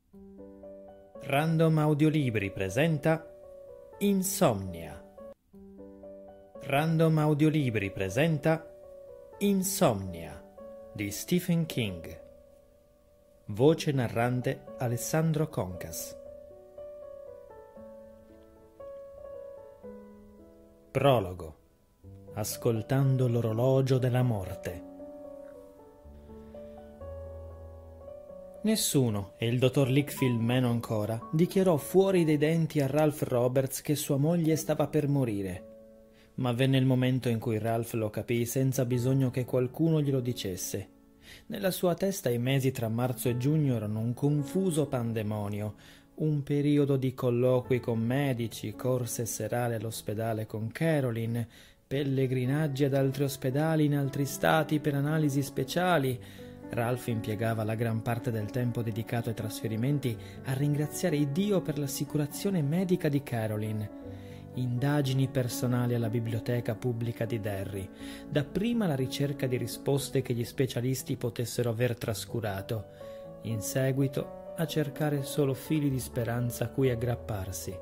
Random Audiolibri presenta Insomnia. Random Audiolibri presenta Insomnia di Stephen King. Voce narrante Alessandro Concas. Prologo. Ascoltando l'orologio della morte. Nessuno, e il dottor Lickfield meno ancora, dichiarò fuori dei denti a Ralph Roberts che sua moglie stava per morire. Ma venne il momento in cui Ralph lo capì senza bisogno che qualcuno glielo dicesse. Nella sua testa i mesi tra marzo e giugno erano un confuso pandemonio, un periodo di colloqui con medici, corse serali all'ospedale con Caroline, pellegrinaggi ad altri ospedali in altri stati per analisi speciali. Ralph impiegava la gran parte del tempo dedicato ai trasferimenti a ringraziare Dio per l'assicurazione medica di Caroline. Indagini personali alla biblioteca pubblica di Derry, dapprima la ricerca di risposte che gli specialisti potessero aver trascurato, in seguito a cercare solo fili di speranza a cui aggrapparsi.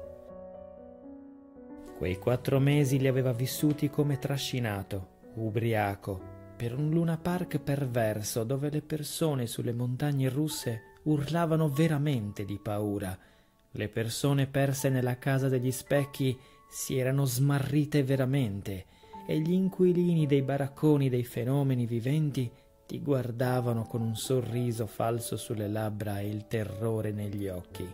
Quei 4 mesi li aveva vissuti come trascinato, ubriaco, per un Luna Park perverso dove le persone sulle montagne russe urlavano veramente di paura. Le persone perse nella casa degli specchi si erano smarrite veramente e gli inquilini dei baracconi dei fenomeni viventi ti guardavano con un sorriso falso sulle labbra e il terrore negli occhi.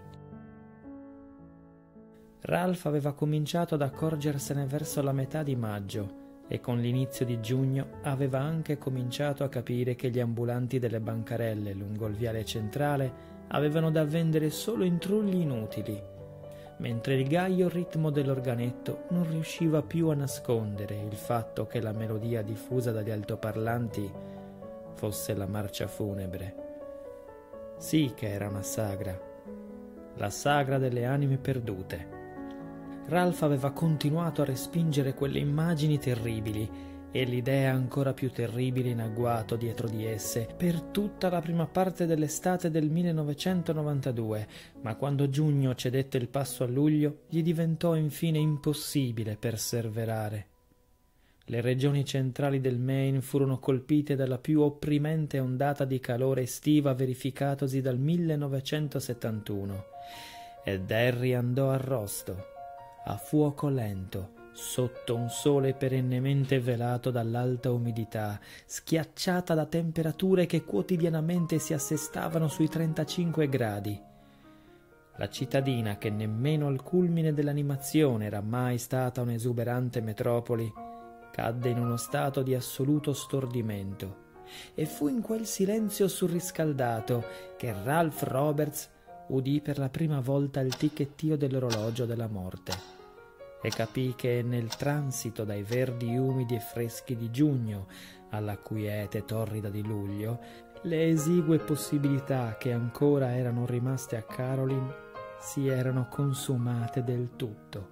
Ralph aveva cominciato ad accorgersene verso la metà di maggio e con l'inizio di giugno aveva anche cominciato a capire che gli ambulanti delle bancarelle lungo il viale centrale avevano da vendere solo intrulli inutili, mentre il gaio ritmo dell'organetto non riusciva più a nascondere il fatto che la melodia diffusa dagli altoparlanti fosse la marcia funebre. Sì che era una sagra, la sagra delle anime perdute. Ralph aveva continuato a respingere quelle immagini terribili e l'idea ancora più terribile in agguato dietro di esse per tutta la prima parte dell'estate del 1992, ma quando giugno cedette il passo a luglio gli diventò infine impossibile perseverare. Le regioni centrali del Maine furono colpite dalla più opprimente ondata di calore estiva verificatosi dal 1971 e Derry andò a rosto, a fuoco lento, sotto un sole perennemente velato dall'alta umidità, schiacciata da temperature che quotidianamente si assestavano sui 35 gradi. La cittadina, che nemmeno al culmine dell'animazione era mai stata un'esuberante metropoli, cadde in uno stato di assoluto stordimento, e fu in quel silenzio surriscaldato che Ralph Roberts udì per la prima volta il ticchettio dell'orologio della morte e capì che nel transito dai verdi umidi e freschi di giugno alla quiete torrida di luglio le esigue possibilità che ancora erano rimaste a Caroline si erano consumate del tutto.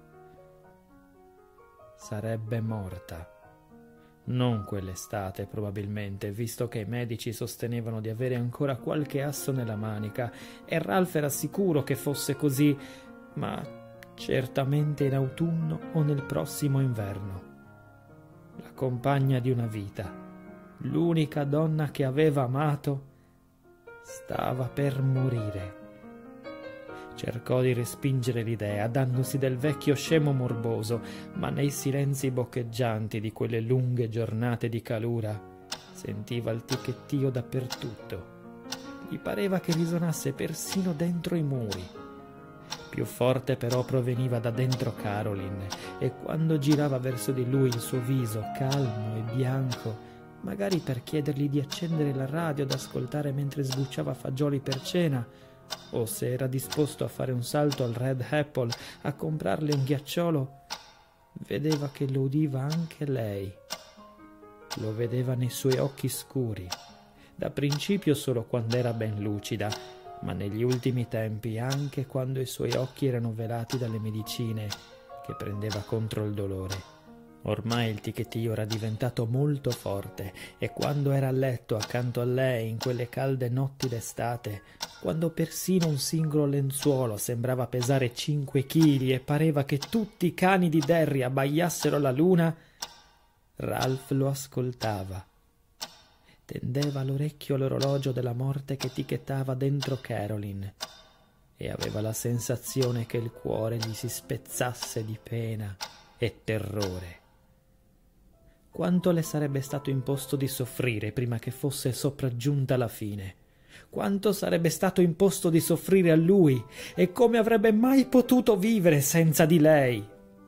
Sarebbe morta. Non quell'estate probabilmente, visto che i medici sostenevano di avere ancora qualche asso nella manica e Ralph era sicuro che fosse così, ma certamente in autunno o nel prossimo inverno. La compagna di una vita, l'unica donna che aveva amato, stava per morire. Cercò di respingere l'idea, dandosi del vecchio scemo morboso, ma nei silenzi boccheggianti di quelle lunghe giornate di calura sentiva il ticchettio dappertutto. Gli pareva che risonasse persino dentro i muri. Più forte però proveniva da dentro Caroline, e quando girava verso di lui il suo viso calmo e bianco, magari per chiedergli di accendere la radio ad ascoltare mentre sbucciava fagioli per cena, o se era disposto a fare un salto al Red Apple a comprarle un ghiacciolo, vedeva che lo udiva anche lei. Lo vedeva nei suoi occhi scuri, da principio solo quando era ben lucida, ma negli ultimi tempi anche quando i suoi occhi erano velati dalle medicine che prendeva contro il dolore. Ormai il ticchettio era diventato molto forte e quando era a letto accanto a lei in quelle calde notti d'estate, quando persino un singolo lenzuolo sembrava pesare 5 chili e pareva che tutti i cani di Derry abbaiassero alla luna, Ralph lo ascoltava. Tendeva all'orecchio l'orologio della morte che ticchettava dentro Caroline e aveva la sensazione che il cuore gli si spezzasse di pena e terrore. Quanto le sarebbe stato imposto di soffrire prima che fosse sopraggiunta la fine? Quanto sarebbe stato imposto di soffrire a lui e come avrebbe mai potuto vivere senza di lei?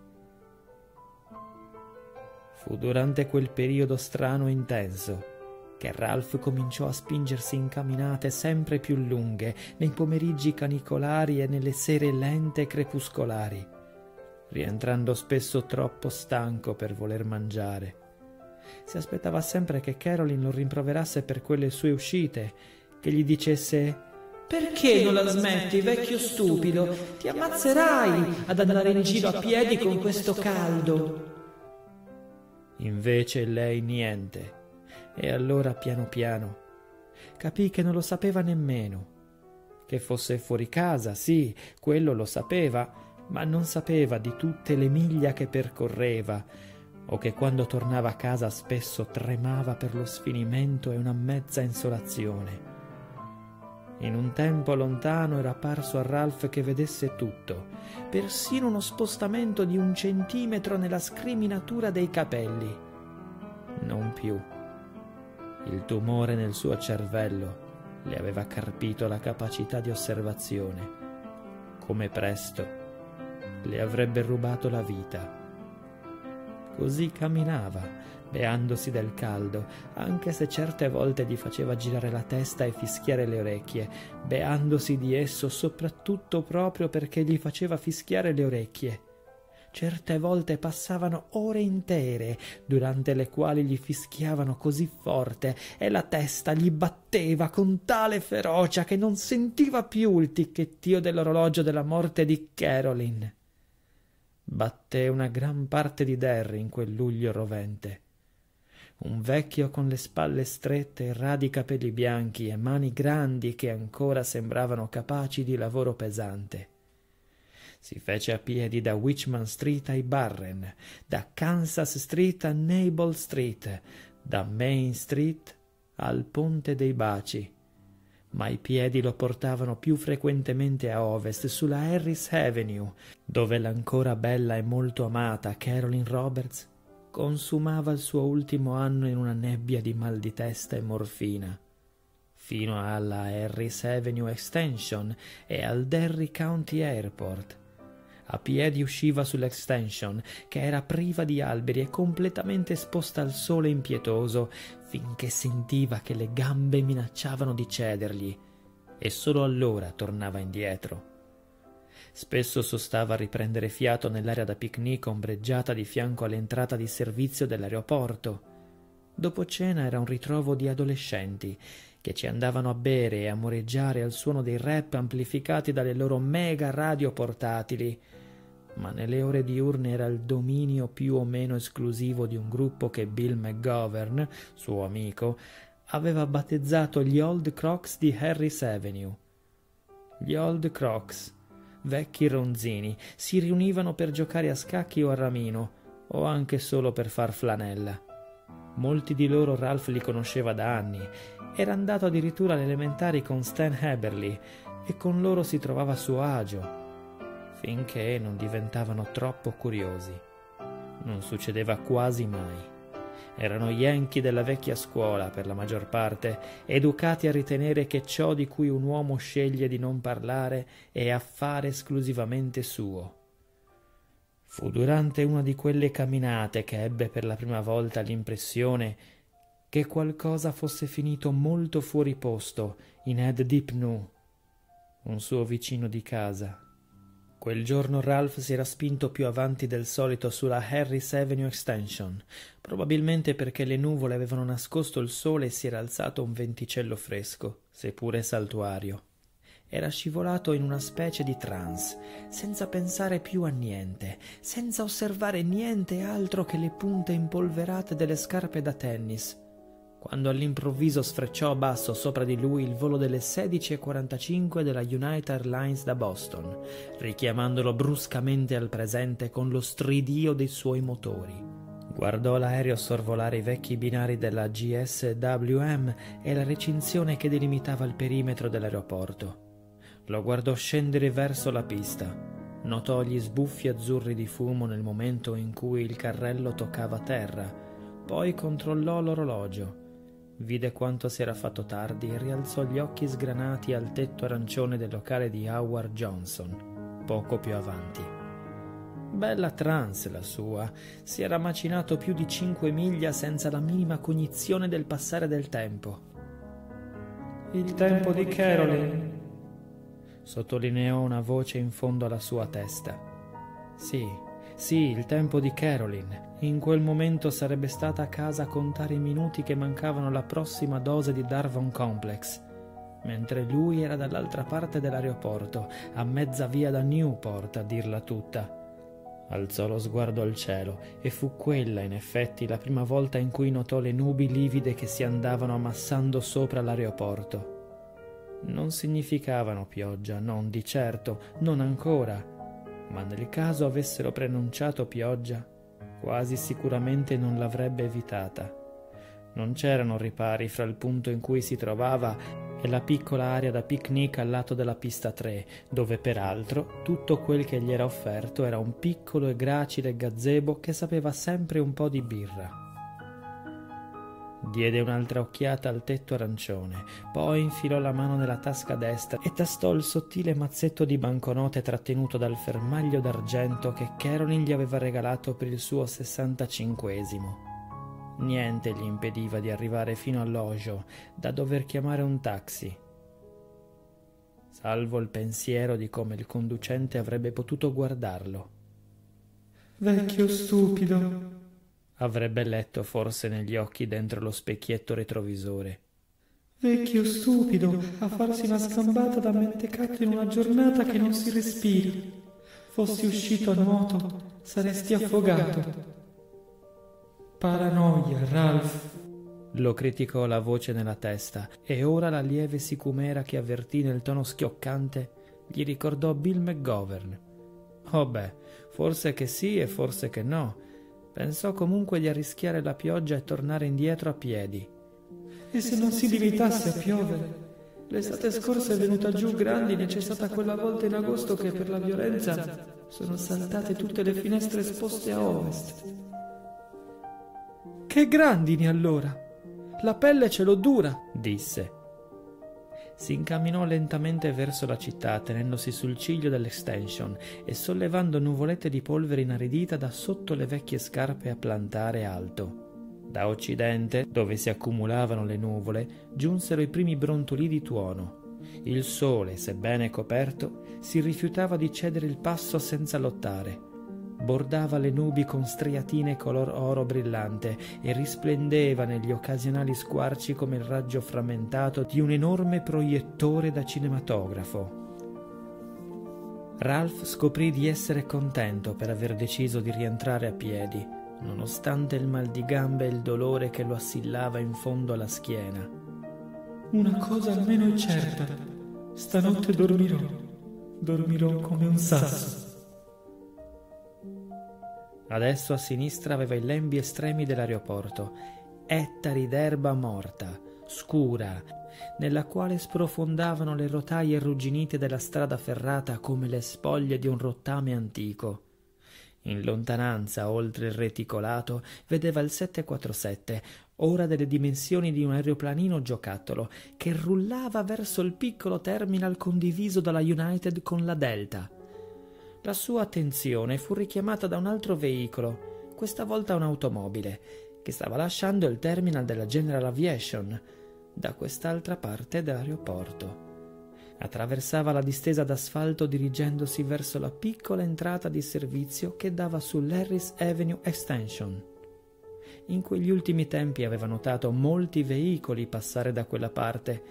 Fu durante quel periodo strano e intenso che Ralph cominciò a spingersi in camminate sempre più lunghe nei pomeriggi canicolari e nelle sere lente e crepuscolari, rientrando spesso troppo stanco per voler mangiare. Si aspettava sempre che Caroline lo rimproverasse per quelle sue uscite, che gli dicesse: «Perché non la smetti, vecchio stupido? Ti ammazzerai ad andare in giro a piedi con questo caldo!» Invece lei niente, e allora piano piano capì che non lo sapeva nemmeno. Che fosse fuori casa, sì, quello lo sapeva, ma non sapeva di tutte le miglia che percorreva, o che quando tornava a casa spesso tremava per lo sfinimento e una mezza insolazione. In un tempo lontano era parso a Ralph che vedesse tutto, persino uno spostamento di 1 centimetro nella scriminatura dei capelli. Non più. Il tumore nel suo cervello le aveva carpito la capacità di osservazione. Come presto le avrebbe rubato la vita. Così camminava, beandosi del caldo, anche se certe volte gli faceva girare la testa e fischiare le orecchie, beandosi di esso soprattutto proprio perché gli faceva fischiare le orecchie. Certe volte passavano ore intere, durante le quali gli fischiavano così forte e la testa gli batteva con tale ferocia che non sentiva più il ticchettio dell'orologio della morte di Caroline. Batté una gran parte di Derry in quel luglio rovente. Un vecchio con le spalle strette e radi capelli bianchi e mani grandi che ancora sembravano capaci di lavoro pesante. Si fece a piedi da Wichman Street ai Barren, da Kansas Street a Nable Street, da Main Street al Ponte dei Baci, ma i piedi lo portavano più frequentemente a ovest, sulla Harris Avenue, dove l'ancora bella e molto amata Caroline Roberts consumava il suo ultimo anno in una nebbia di mal di testa e morfina, fino alla Harris Avenue Extension e al Derry County Airport. A piedi usciva sull'Extension, che era priva di alberi e completamente esposta al sole impietoso, finché sentiva che le gambe minacciavano di cedergli, e solo allora tornava indietro. Spesso sostava a riprendere fiato nell'area da picnic ombreggiata di fianco all'entrata di servizio dell'aeroporto. Dopo cena era un ritrovo di adolescenti che ci andavano a bere e a moreggiare al suono dei rap amplificati dalle loro mega radio portatili, ma nelle ore diurne era il dominio più o meno esclusivo di un gruppo che Bill McGovern, suo amico, aveva battezzato gli Old Crocs di Harris Avenue. Gli Old Crocs, vecchi ronzini, si riunivano per giocare a scacchi o a ramino, o anche solo per far flanella. Molti di loro Ralph li conosceva da anni. Era andato addirittura alle elementari con Stan Haberly e con loro si trovava a suo agio, finché non diventavano troppo curiosi. Non succedeva quasi mai. Erano Yankee della vecchia scuola, per la maggior parte, educati a ritenere che ciò di cui un uomo sceglie di non parlare è affare esclusivamente suo. Fu durante una di quelle camminate che ebbe per la prima volta l'impressione che qualcosa fosse finito molto fuori posto in Ed Deepnew, un suo vicino di casa. Quel giorno Ralph si era spinto più avanti del solito sulla Harris Avenue Extension, probabilmente perché le nuvole avevano nascosto il sole e si era alzato un venticello fresco, seppure saltuario. Era scivolato in una specie di trance, senza pensare più a niente, senza osservare niente altro che le punte impolverate delle scarpe da tennis, quando all'improvviso sfrecciò a basso sopra di lui il volo delle 16:45 della United Airlines da Boston, richiamandolo bruscamente al presente con lo stridio dei suoi motori. Guardò l'aereo sorvolare i vecchi binari della GSWM e la recinzione che delimitava il perimetro dell'aeroporto. Lo guardò scendere verso la pista. Notò gli sbuffi azzurri di fumo nel momento in cui il carrello toccava terra. Poi controllò l'orologio. Vide quanto si era fatto tardi e rialzò gli occhi sgranati al tetto arancione del locale di Howard Johnson, poco più avanti. Bella trance la sua, si era macinato più di 5 miglia senza la minima cognizione del passare del tempo. Il tempo di Caroline, sottolineò una voce in fondo alla sua testa. Sì, il tempo di Caroline. In quel momento sarebbe stata a casa a contare i minuti che mancavano alla prossima dose di Darvon Complex, mentre lui era dall'altra parte dell'aeroporto, a mezza via da Newport, a dirla tutta. Alzò lo sguardo al cielo e fu quella, in effetti, la prima volta in cui notò le nubi livide che si andavano ammassando sopra l'aeroporto. Non significavano pioggia, non di certo, non ancora, ma nel caso avessero preannunciato pioggia, quasi sicuramente non l'avrebbe evitata. Non c'erano ripari fra il punto in cui si trovava e la piccola area da picnic al lato della pista 3, dove peraltro tutto quel che gli era offerto era un piccolo e gracile gazebo che sapeva sempre un po' di birra. Diede un'altra occhiata al tetto arancione, poi infilò la mano nella tasca destra e tastò il sottile mazzetto di banconote trattenuto dal fermaglio d'argento che Caroline gli aveva regalato per il suo 65esimo. Niente gli impediva di arrivare fino all'Ojo, da dover chiamare un taxi, salvo il pensiero di come il conducente avrebbe potuto guardarlo. Vecchio stupido, avrebbe letto forse negli occhi dentro lo specchietto retrovisore. Vecchio stupido, a farsi una scambata da mentecato in una giornata che non si respira. Fossi uscito a nuoto, saresti affogato. Paranoia, Ralph, lo criticò la voce nella testa, e ora la lieve sicumera che avvertì nel tono schioccante gli ricordò Bill McGovern. Oh beh, forse che sì e forse che no. Pensò comunque di arrischiare la pioggia e tornare indietro a piedi. E se non si limitasse a piovere? L'estate scorsa è venuta giù grandine e c'è stata quella volta in agosto che per la violenza sono saltate tutte le finestre esposte a ovest. Che grandini allora! La pelle ce l'ho dura, disse. Si incamminò lentamente verso la città, tenendosi sul ciglio dell'extension e sollevando nuvolette di polvere inaridita da sotto le vecchie scarpe a plantare alto. Da occidente, dove si accumulavano le nuvole, giunsero i primi brontolii di tuono. Il sole, sebbene coperto, si rifiutava di cedere il passo senza lottare. Bordava le nubi con striatine color oro brillante e risplendeva negli occasionali squarci come il raggio frammentato di un enorme proiettore da cinematografo. Ralph scoprì di essere contento per aver deciso di rientrare a piedi, nonostante il mal di gambe e il dolore che lo assillava in fondo alla schiena. Una cosa almeno è certa: stanotte dormirò come un sasso. Adesso a sinistra aveva i lembi estremi dell'aeroporto, ettari d'erba morta, scura, nella quale sprofondavano le rotaie arrugginite della strada ferrata come le spoglie di un rottame antico. In lontananza, oltre il reticolato, vedeva il 747, ora delle dimensioni di un aeroplanino giocattolo, che rullava verso il piccolo terminal condiviso dalla United con la Delta. La sua attenzione fu richiamata da un altro veicolo, questa volta un'automobile, che stava lasciando il terminal della General Aviation, da quest'altra parte dell'aeroporto. Attraversava la distesa d'asfalto dirigendosi verso la piccola entrata di servizio che dava sull'Harris Avenue Extension. In quegli ultimi tempi aveva notato molti veicoli passare da quella parte,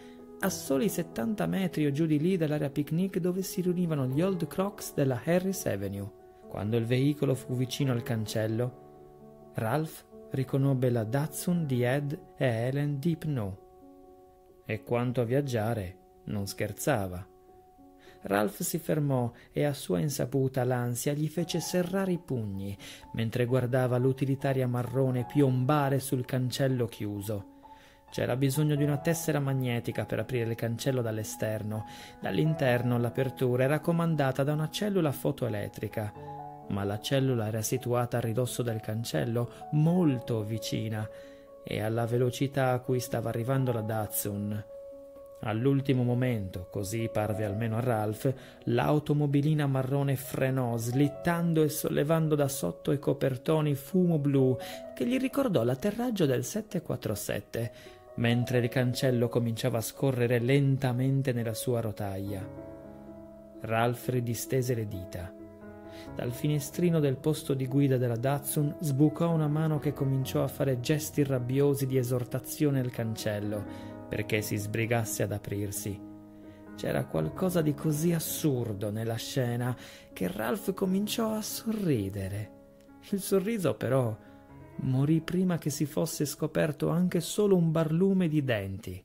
a soli 70 metri o giù di lì dall'area picnic dove si riunivano gli Old Crocs della Harris Avenue. Quando il veicolo fu vicino al cancello, Ralph riconobbe la Datsun di Ed e Helen Deepneau. E quanto a viaggiare, non scherzava. Ralph si fermò e a sua insaputa l'ansia gli fece serrare i pugni mentre guardava l'utilitaria marrone piombare sul cancello chiuso. C'era bisogno di una tessera magnetica per aprire il cancello dall'esterno. Dall'interno l'apertura era comandata da una cellula fotoelettrica, ma la cellula era situata a ridosso del cancello, molto vicina, e alla velocità a cui stava arrivando la Datsun. All'ultimo momento, così parve almeno a Ralph, l'automobilina marrone frenò, slittando e sollevando da sotto i copertoni fumo blu che gli ricordò l'atterraggio del 747, mentre il cancello cominciava a scorrere lentamente nella sua rotaia. Ralph ridistese le dita. Dal finestrino del posto di guida della Datsun sbucò una mano che cominciò a fare gesti rabbiosi di esortazione al cancello, perché si sbrigasse ad aprirsi. C'era qualcosa di così assurdo nella scena che Ralph cominciò a sorridere. Il sorriso, però, morì prima che si fosse scoperto anche solo un barlume di denti.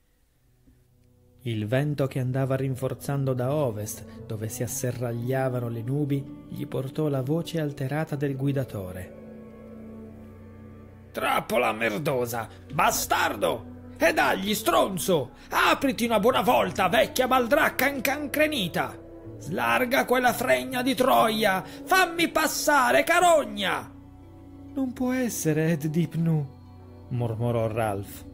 Il vento che andava rinforzando da ovest, dove si asserragliavano le nubi, gli portò la voce alterata del guidatore. «Trappola merdosa! Bastardo! E dagli, stronzo! Apriti una buona volta, vecchia baldracca incancrenita! Slarga quella fregna di Troia! Fammi passare, carogna!» «Non può essere Ed Deepneau», mormorò Ralph.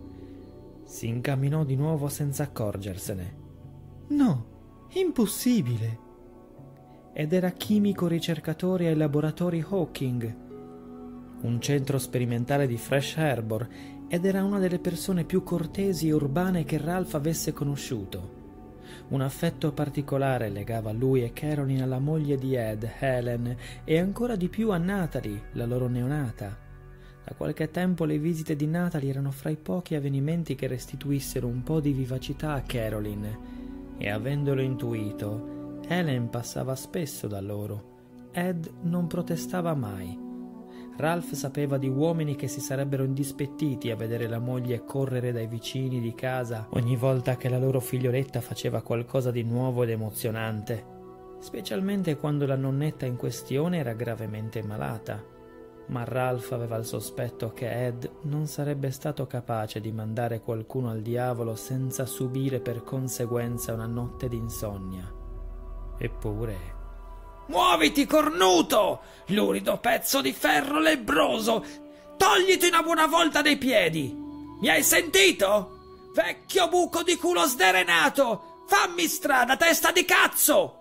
Si incamminò di nuovo senza accorgersene. «No, impossibile!» Ed era chimico ricercatore ai laboratori Hawking, un centro sperimentale di Fresh Harbor, ed era una delle persone più cortesi e urbane che Ralph avesse conosciuto. Un affetto particolare legava lui e Caroline alla moglie di Ed, Helen, e ancora di più a Natalie, la loro neonata. Da qualche tempo le visite di Natalie erano fra i pochi avvenimenti che restituissero un po' di vivacità a Caroline, e avendolo intuito, Helen passava spesso da loro. Ed non protestava mai. Ralph sapeva di uomini che si sarebbero indispettiti a vedere la moglie correre dai vicini di casa ogni volta che la loro figlioletta faceva qualcosa di nuovo ed emozionante, specialmente quando la nonnetta in questione era gravemente malata. Ma Ralph aveva il sospetto che Ed non sarebbe stato capace di mandare qualcuno al diavolo senza subire per conseguenza una notte d'insonnia. Eppure... «Muoviti, cornuto! Lurido pezzo di ferro lebbroso! Togliti una buona volta dai piedi! Mi hai sentito? Vecchio buco di culo sderenato! Fammi strada, testa di cazzo!»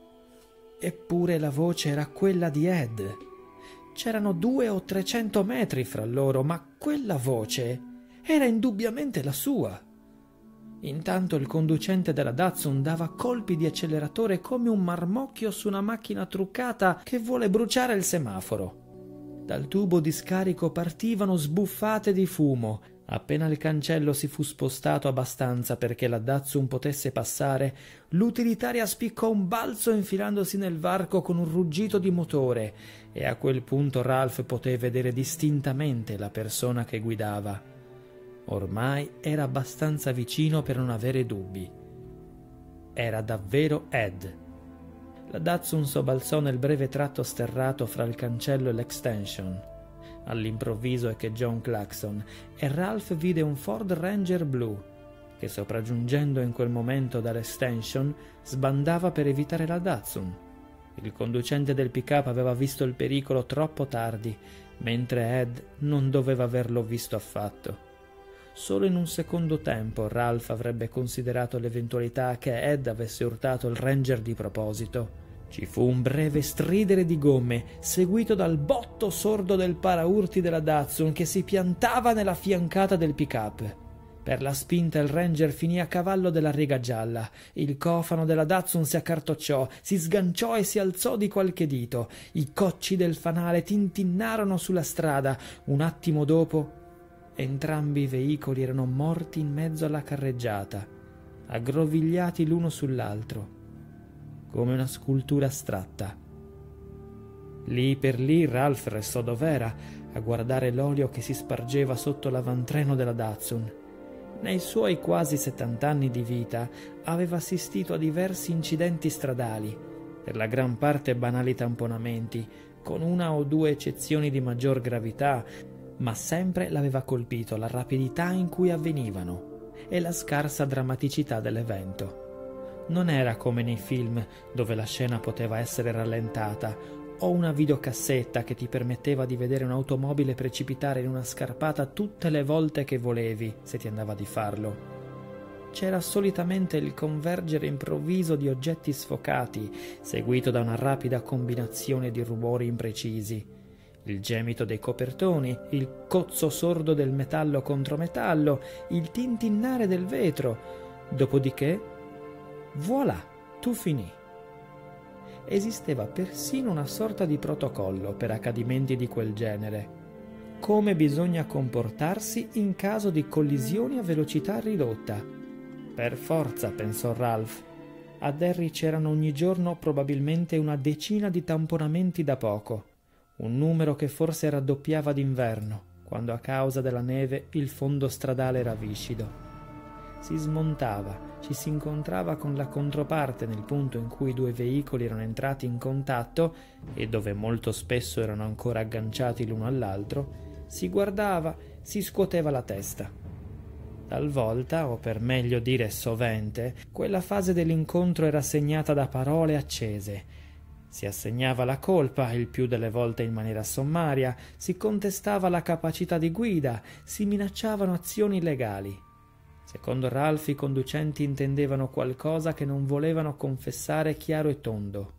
Eppure la voce era quella di Ed. C'erano 200 o 300 metri fra loro, ma quella voce era indubbiamente la sua. Intanto il conducente della Datsun dava colpi di acceleratore come un marmocchio su una macchina truccata che vuole bruciare il semaforo. Dal tubo di scarico partivano sbuffate di fumo. Appena il cancello si fu spostato abbastanza perché la Datsun potesse passare, l'utilitaria spiccò un balzo infilandosi nel varco con un ruggito di motore, e a quel punto Ralph poté vedere distintamente la persona che guidava. Ormai era abbastanza vicino per non avere dubbi. Era davvero Ed. La Datsun sobbalzò nel breve tratto sterrato fra il cancello e l'extension. All'improvviso echeggiò un clacson e Ralph vide un Ford Ranger blu che, sopraggiungendo in quel momento dall'extension, sbandava per evitare la Datsun. Il conducente del pick-up aveva visto il pericolo troppo tardi, mentre Ed non doveva averlo visto affatto. Solo in un secondo tempo Ralph avrebbe considerato l'eventualità che Ed avesse urtato il Ranger di proposito. Ci fu un breve stridere di gomme, seguito dal botto sordo del paraurti della Datsun che si piantava nella fiancata del pick-up. Per la spinta il Ranger finì a cavallo della riga gialla. Il cofano della Datsun si accartocciò, si sganciò e si alzò di qualche dito. I cocci del fanale tintinnarono sulla strada. Un attimo dopo entrambi i veicoli erano morti in mezzo alla carreggiata, aggrovigliati l'uno sull'altro, come una scultura astratta. Lì per lì Ralph restò dov'era, a guardare l'olio che si spargeva sotto l'avantreno della Datsun. Nei suoi quasi 70 anni di vita aveva assistito a diversi incidenti stradali, per la gran parte banali tamponamenti, con una o due eccezioni di maggior gravità, ma sempre l'aveva colpito la rapidità in cui avvenivano e la scarsa drammaticità dell'evento. Non era come nei film, dove la scena poteva essere rallentata, o una videocassetta che ti permetteva di vedere un'automobile precipitare in una scarpata tutte le volte che volevi, se ti andava di farlo. C'era solitamente il convergere improvviso di oggetti sfocati, seguito da una rapida combinazione di rumori imprecisi. Il gemito dei copertoni, il cozzo sordo del metallo contro metallo, il tintinnare del vetro. Dopodiché, voilà, tu finì. Esisteva persino una sorta di protocollo per accadimenti di quel genere. Come bisogna comportarsi in caso di collisioni a velocità ridotta. Per forza, pensò Ralph. A Derry c'erano ogni giorno probabilmente una decina di tamponamenti da poco, un numero che forse raddoppiava d'inverno, quando a causa della neve il fondo stradale era viscido. Si smontava, ci si incontrava con la controparte nel punto in cui i due veicoli erano entrati in contatto e dove molto spesso erano ancora agganciati l'uno all'altro, si guardava, si scuoteva la testa. Talvolta, o per meglio dire sovente, quella fase dell'incontro era segnata da parole accese. Si assegnava la colpa, il più delle volte in maniera sommaria, si contestava la capacità di guida, si minacciavano azioni legali. Secondo Ralph i conducenti intendevano qualcosa che non volevano confessare chiaro e tondo.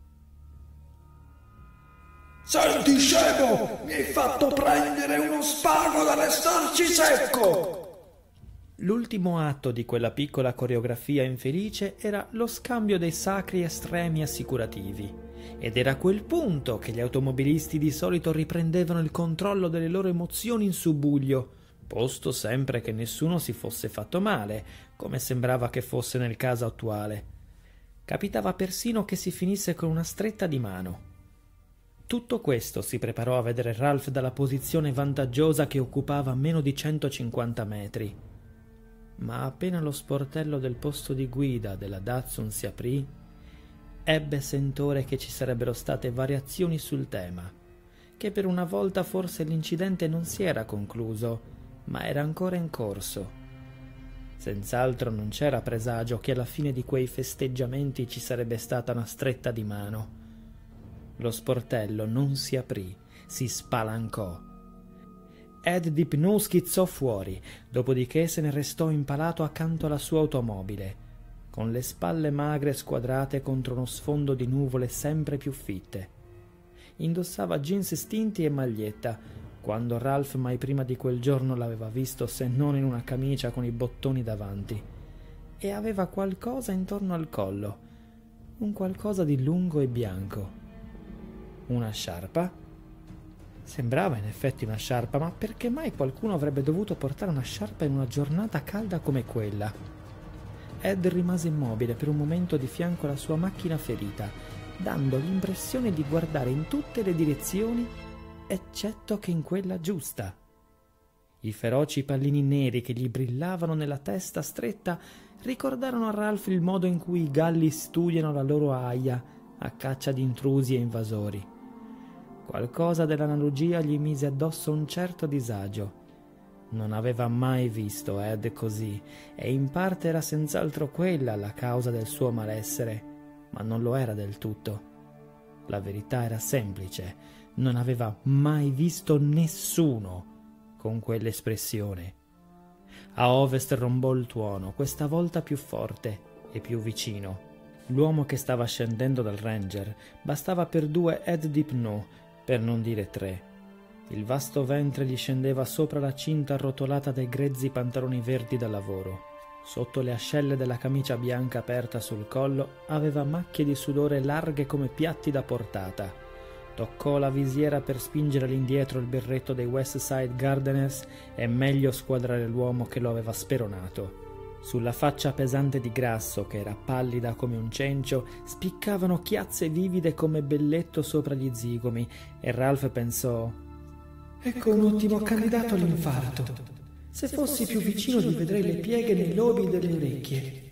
«Senti, scemo, mi hai fatto prendere uno spago da restarci secco!» L'ultimo atto di quella piccola coreografia infelice era lo scambio dei sacri estremi assicurativi, ed era a quel punto che gli automobilisti di solito riprendevano il controllo delle loro emozioni in subbuglio, posto sempre che nessuno si fosse fatto male, come sembrava che fosse nel caso attuale. Capitava persino che si finisse con una stretta di mano. Tutto questo si preparò a vedere Ralph dalla posizione vantaggiosa che occupava a meno di 150 metri. Ma appena lo sportello del posto di guida della Datsun si aprì, ebbe sentore che ci sarebbero state variazioni sul tema, che per una volta forse l'incidente non si era concluso, ma era ancora in corso. Senz'altro non c'era presagio che alla fine di quei festeggiamenti ci sarebbe stata una stretta di mano. Lo sportello non si aprì, si spalancò. Ed Dipnou schizzò fuori, dopodiché se ne restò impalato accanto alla sua automobile, con le spalle magre squadrate contro uno sfondo di nuvole sempre più fitte. Indossava jeans stinti e maglietta, quando Ralph mai prima di quel giorno l'aveva visto se non in una camicia con i bottoni davanti, e aveva qualcosa intorno al collo, un qualcosa di lungo e bianco. Una sciarpa? Sembrava in effetti una sciarpa, ma perché mai qualcuno avrebbe dovuto portare una sciarpa in una giornata calda come quella? Ed rimase immobile per un momento di fianco alla sua macchina ferita, dando l'impressione di guardare in tutte le direzioni eccetto che in quella giusta. I feroci pallini neri che gli brillavano nella testa stretta ricordarono a Ralph il modo in cui i galli studiano la loro aia a caccia di intrusi e invasori. Qualcosa dell'analogia gli mise addosso un certo disagio. Non aveva mai visto Ed così, e in parte era senz'altro quella la causa del suo malessere, ma non lo era del tutto. La verità era semplice: non aveva mai visto nessuno con quell'espressione. A ovest rombò il tuono, questa volta più forte e più vicino. L'uomo che stava scendendo dal Ranger bastava per 2 Ed Dipnou, per non dire 3. Il vasto ventre gli scendeva sopra la cinta arrotolata dai grezzi pantaloni verdi da lavoro. Sotto le ascelle della camicia bianca aperta sul collo aveva macchie di sudore larghe come piatti da portata. Toccò la visiera per spingere all'indietro il berretto dei West Side Gardeners e meglio squadrare l'uomo che lo aveva speronato. Sulla faccia pesante di grasso, che era pallida come un cencio, spiccavano chiazze vivide come belletto sopra gli zigomi, e Ralph pensò: ecco un ottimo candidato all'infarto. Se fossi più vicino gli vedrei le pieghe nei lobi delle orecchie.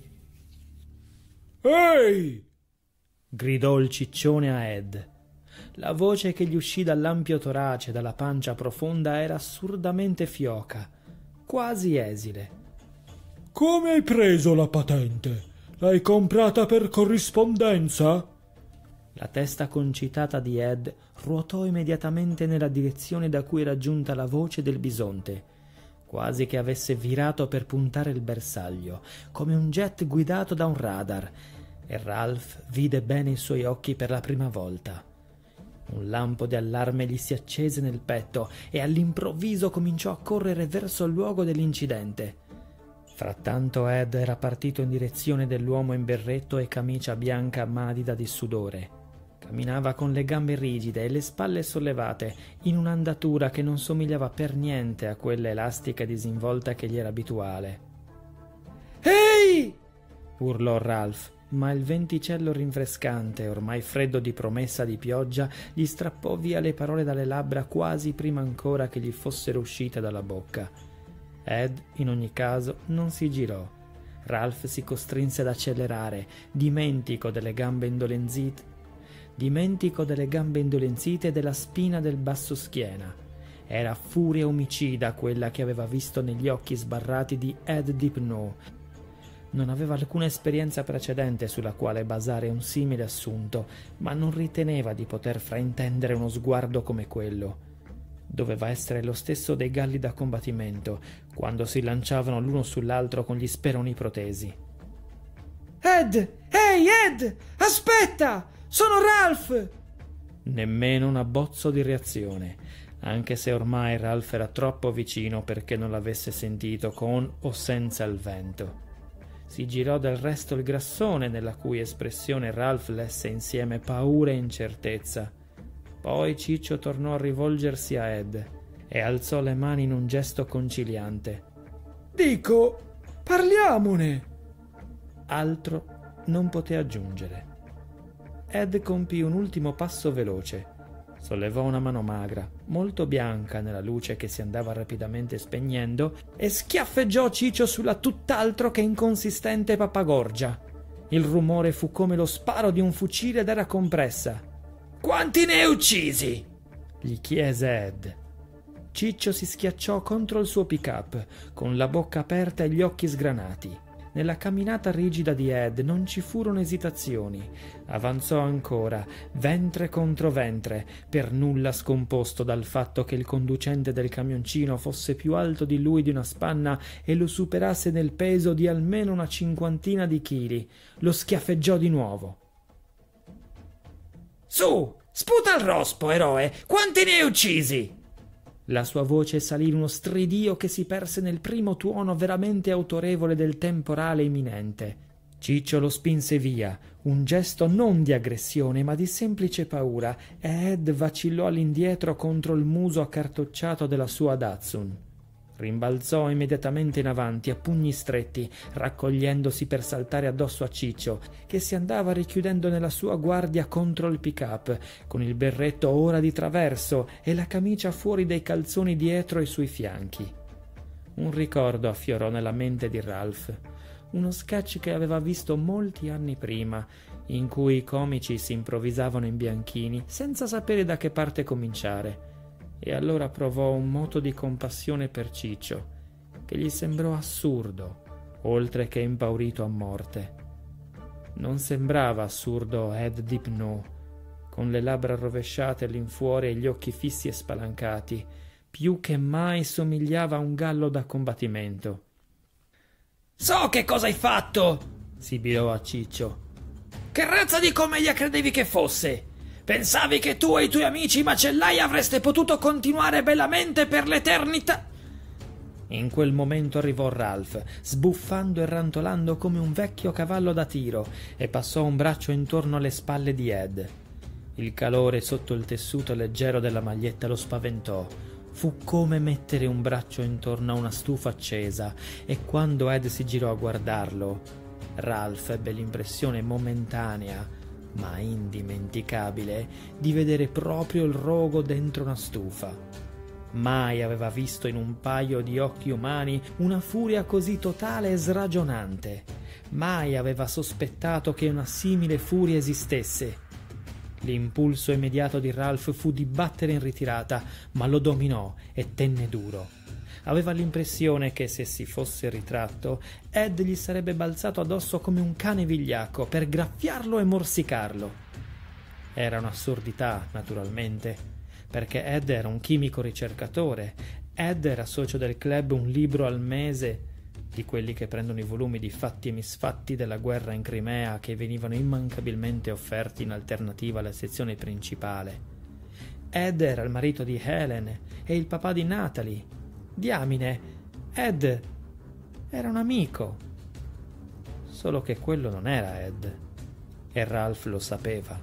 Ehi! Gridò il ciccione a Ed. La voce che gli uscì dall'ampio torace e dalla pancia profonda era assurdamente fioca, quasi esile. Come hai preso la patente? L'hai comprata per corrispondenza? La testa concitata di Ed ruotò immediatamente nella direzione da cui era giunta la voce del bisonte, quasi che avesse virato per puntare il bersaglio, come un jet guidato da un radar, e Ralph vide bene i suoi occhi per la prima volta. Un lampo di allarme gli si accese nel petto e all'improvviso cominciò a correre verso il luogo dell'incidente. Frattanto Ed era partito in direzione dell'uomo in berretto e camicia bianca madida di sudore. Camminava con le gambe rigide e le spalle sollevate, in un'andatura che non somigliava per niente a quella elastica e disinvolta che gli era abituale. Ehi! Urlò Ralph, ma il venticello rinfrescante, ormai freddo di promessa di pioggia, gli strappò via le parole dalle labbra quasi prima ancora che gli fossero uscite dalla bocca. Ed, in ogni caso, non si girò. Ralph si costrinse ad accelerare, dimentico delle gambe indolenzite e della spina del basso schiena. Era furia omicida quella che aveva visto negli occhi sbarrati di Ed Dipno. Non aveva alcuna esperienza precedente sulla quale basare un simile assunto, ma non riteneva di poter fraintendere uno sguardo come quello. Doveva essere lo stesso dei galli da combattimento, quando si lanciavano l'uno sull'altro con gli speroni protesi. Ed! Ehi, Ed! Aspetta! Sono Ralph! Nemmeno un abbozzo di reazione, anche se ormai Ralph era troppo vicino perché non l'avesse sentito con o senza il vento. Si girò del resto il grassone, nella cui espressione Ralph lesse insieme paura e incertezza. Poi Ciccio tornò a rivolgersi a Ed e alzò le mani in un gesto conciliante. Dico, parliamone! Altro non poté aggiungere. Ed compì un ultimo passo veloce. Sollevò una mano magra, molto bianca nella luce che si andava rapidamente spegnendo, e schiaffeggiò Ciccio sulla tutt'altro che inconsistente pappagorgia. Il rumore fu come lo sparo di un fucile d'era compressa. Quanti ne hai uccisi? Gli chiese Ed. Ciccio si schiacciò contro il suo pick-up, con la bocca aperta e gli occhi sgranati. Nella camminata rigida di Ed non ci furono esitazioni. Avanzò ancora, ventre contro ventre, per nulla scomposto dal fatto che il conducente del camioncino fosse più alto di lui di una spanna e lo superasse nel peso di almeno una 50 di chili. Lo schiaffeggiò di nuovo. Su, sputa il rospo, eroe! Quanti ne hai uccisi? La sua voce salì in uno stridio che si perse nel primo tuono veramente autorevole del temporale imminente. Ciccio lo spinse via, un gesto non di aggressione ma di semplice paura, e Ed vacillò all'indietro contro il muso accartocciato della sua Datsun. Rimbalzò immediatamente in avanti a pugni stretti, raccogliendosi per saltare addosso a Ciccio, che si andava richiudendo nella sua guardia contro il pick-up, con il berretto ora di traverso e la camicia fuori dai calzoni dietro ai suoi fianchi. Un ricordo affiorò nella mente di Ralph, uno sketch che aveva visto molti anni prima, in cui i comici si improvvisavano in bianchini senza sapere da che parte cominciare. E allora provò un moto di compassione per Ciccio, che gli sembrò assurdo, oltre che impaurito a morte. Non sembrava assurdo Ed Dipno, con le labbra rovesciate all'infuori e gli occhi fissi e spalancati, più che mai somigliava a un gallo da combattimento. So che cosa hai fatto! Sibilò a Ciccio. Che razza di commedia credevi che fosse? Pensavi che tu e i tuoi amici macellai avreste potuto continuare bellamente per l'eternità? In quel momento arrivò Ralph, sbuffando e rantolando come un vecchio cavallo da tiro, e passò un braccio intorno alle spalle di Ed. Il calore sotto il tessuto leggero della maglietta lo spaventò. Fu come mettere un braccio intorno a una stufa accesa, e quando Ed si girò a guardarlo, Ralph ebbe l'impressione momentanea, ma indimenticabile, di vedere proprio il rogo dentro una stufa. Mai aveva visto in un paio di occhi umani una furia così totale e sragionante. Mai aveva sospettato che una simile furia esistesse. L'impulso immediato di Ralph fu di battere in ritirata, ma lo dominò e tenne duro. Aveva l'impressione che, se si fosse ritratto, Ed gli sarebbe balzato addosso come un cane vigliacco per graffiarlo e morsicarlo. Era un'assurdità, naturalmente, perché Ed era un chimico ricercatore. Ed era socio del club Un libro al mese, di quelli che prendono i volumi di fatti e misfatti della guerra in Crimea che venivano immancabilmente offerti in alternativa alla sezione principale. Ed era il marito di Helen e il papà di Natalie. Diamine, Ed era un amico. Solo che quello non era Ed. E Ralph lo sapeva.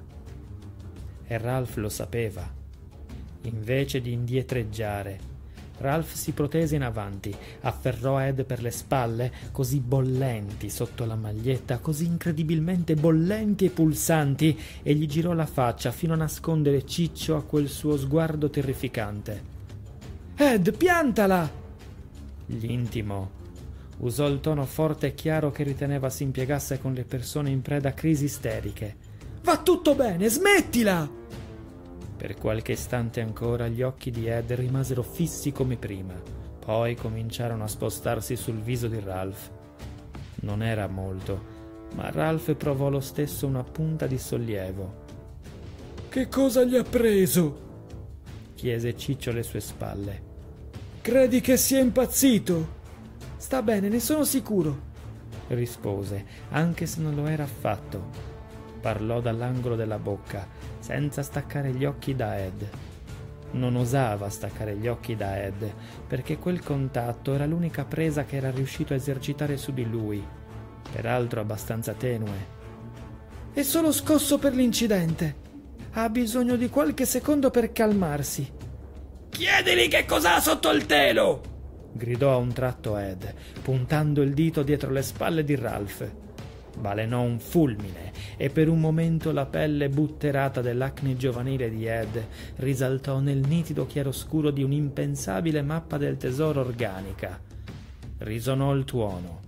Invece di indietreggiare, Ralph si protese in avanti, afferrò Ed per le spalle, così bollenti sotto la maglietta, così incredibilmente bollenti e pulsanti, e gli girò la faccia fino a nascondere Ciccio a quel suo sguardo terrificante. «Ed, piantala!» Gli intimò. Usò il tono forte e chiaro che riteneva si impiegasse con le persone in preda a crisi isteriche. «Va tutto bene, smettila!» Per qualche istante ancora gli occhi di Ed rimasero fissi come prima, poi cominciarono a spostarsi sul viso di Ralph. Non era molto, ma Ralph provò lo stesso una punta di sollievo. «Che cosa gli ha preso?» chiese Ciccio alle sue spalle. «Credi che sia impazzito?» «Sta bene, ne sono sicuro», rispose, anche se non lo era affatto. Parlò dall'angolo della bocca, senza staccare gli occhi da Ed. Non osava staccare gli occhi da Ed, perché quel contatto era l'unica presa che era riuscito a esercitare su di lui, peraltro abbastanza tenue. «È solo scosso per l'incidente. Ha bisogno di qualche secondo per calmarsi». «Chiedili che cos'ha sotto il telo!» gridò a un tratto Ed, puntando il dito dietro le spalle di Ralph. Balenò un fulmine e per un momento la pelle butterata dell'acne giovanile di Ed risaltò nel nitido chiaroscuro di un'impensabile mappa del tesoro organica. Risonò il tuono.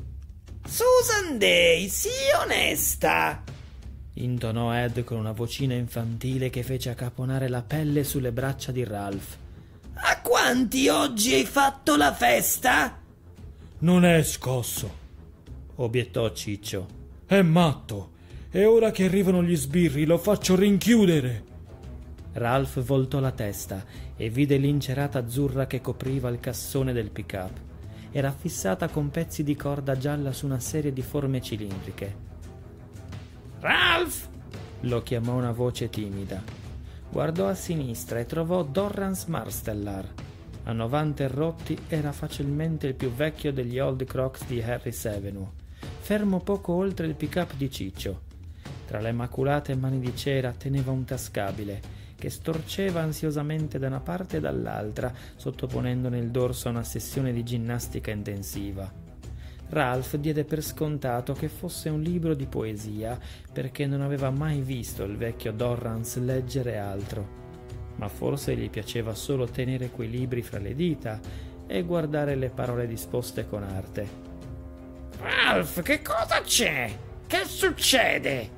«Susan Day, sii onesta!» intonò Ed con una vocina infantile che fece accaponare la pelle sulle braccia di Ralph. «A quanti oggi hai fatto la festa?» «Non è scosso», obiettò Ciccio. «È matto, e ora che arrivano gli sbirri lo faccio rinchiudere». Ralph voltò la testa e vide l'incerata azzurra che copriva il cassone del pick-up. Era fissata con pezzi di corda gialla su una serie di forme cilindriche. «Ralph!» lo chiamò una voce timida. Guardò a sinistra e trovò Dorrance Marstellar. A 90 rotti era facilmente il più vecchio degli Old Crocs di Harris Avenue, fermo poco oltre il pick-up di Ciccio. Tra le maculate mani di cera teneva un tascabile che storceva ansiosamente da una parte e dall'altra, sottoponendone il dorso a una sessione di ginnastica intensiva. Ralph diede per scontato che fosse un libro di poesia, perché non aveva mai visto il vecchio Dorrance leggere altro. Ma forse gli piaceva solo tenere quei libri fra le dita e guardare le parole disposte con arte. «Ralph, che cosa c'è? Che succede?»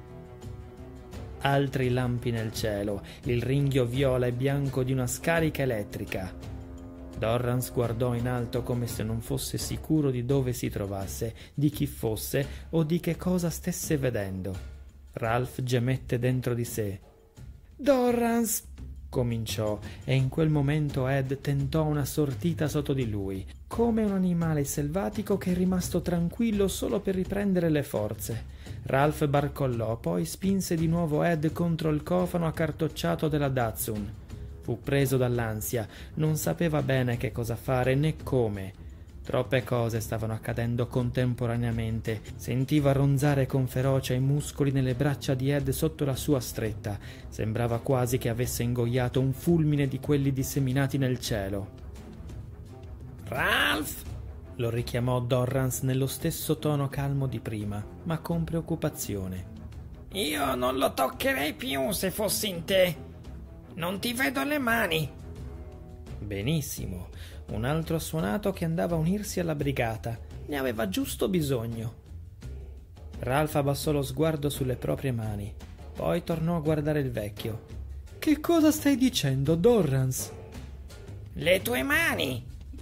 Altri lampi nel cielo, il ringhio viola e bianco di una scarica elettrica. Dorrance guardò in alto come se non fosse sicuro di dove si trovasse, di chi fosse o di che cosa stesse vedendo. Ralph gemette dentro di sé. «Dorrance!» cominciò, e in quel momento Ed tentò una sortita sotto di lui, come un animale selvatico che è rimasto tranquillo solo per riprendere le forze. Ralph barcollò, poi spinse di nuovo Ed contro il cofano accartocciato della Datsun. Fu preso dall'ansia, non sapeva bene che cosa fare né come. Troppe cose stavano accadendo contemporaneamente. Sentiva ronzare con ferocia i muscoli nelle braccia di Ed sotto la sua stretta. Sembrava quasi che avesse ingoiato un fulmine di quelli disseminati nel cielo. Ralph! Lo richiamò Dorrance nello stesso tono calmo di prima, ma con preoccupazione. Io non lo toccherei più se fossi in te. Non ti vedo le mani. Benissimo. Un altro suonato che andava a unirsi alla brigata. Ne aveva giusto bisogno. Ralph abbassò lo sguardo sulle proprie mani. Poi tornò a guardare il vecchio. Che cosa stai dicendo, Dorrance? Le tue mani.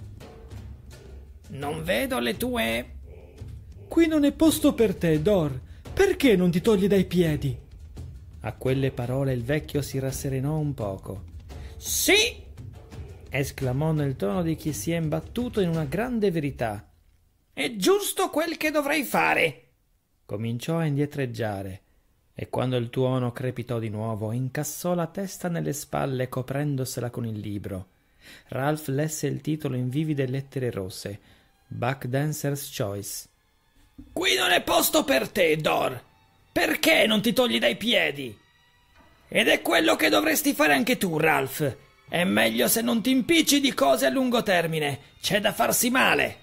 Non vedo le tue... Qui non è posto per te, Dor. Perché non ti togli dai piedi? A quelle parole il vecchio si rasserenò un poco. Sì! Esclamò nel tono di chi si è imbattuto in una grande verità. È giusto quel che dovrei fare. Cominciò a indietreggiare e quando il tuono crepitò di nuovo incassò la testa nelle spalle coprendosela con il libro. Ralph lesse il titolo in vivide lettere rosse. Buck Dancer's Choice. Qui non è posto per te, Dor. Perché non ti togli dai piedi? Ed è quello che dovresti fare anche tu, Ralph. È meglio se non ti impicci di cose a lungo termine. C'è da farsi male.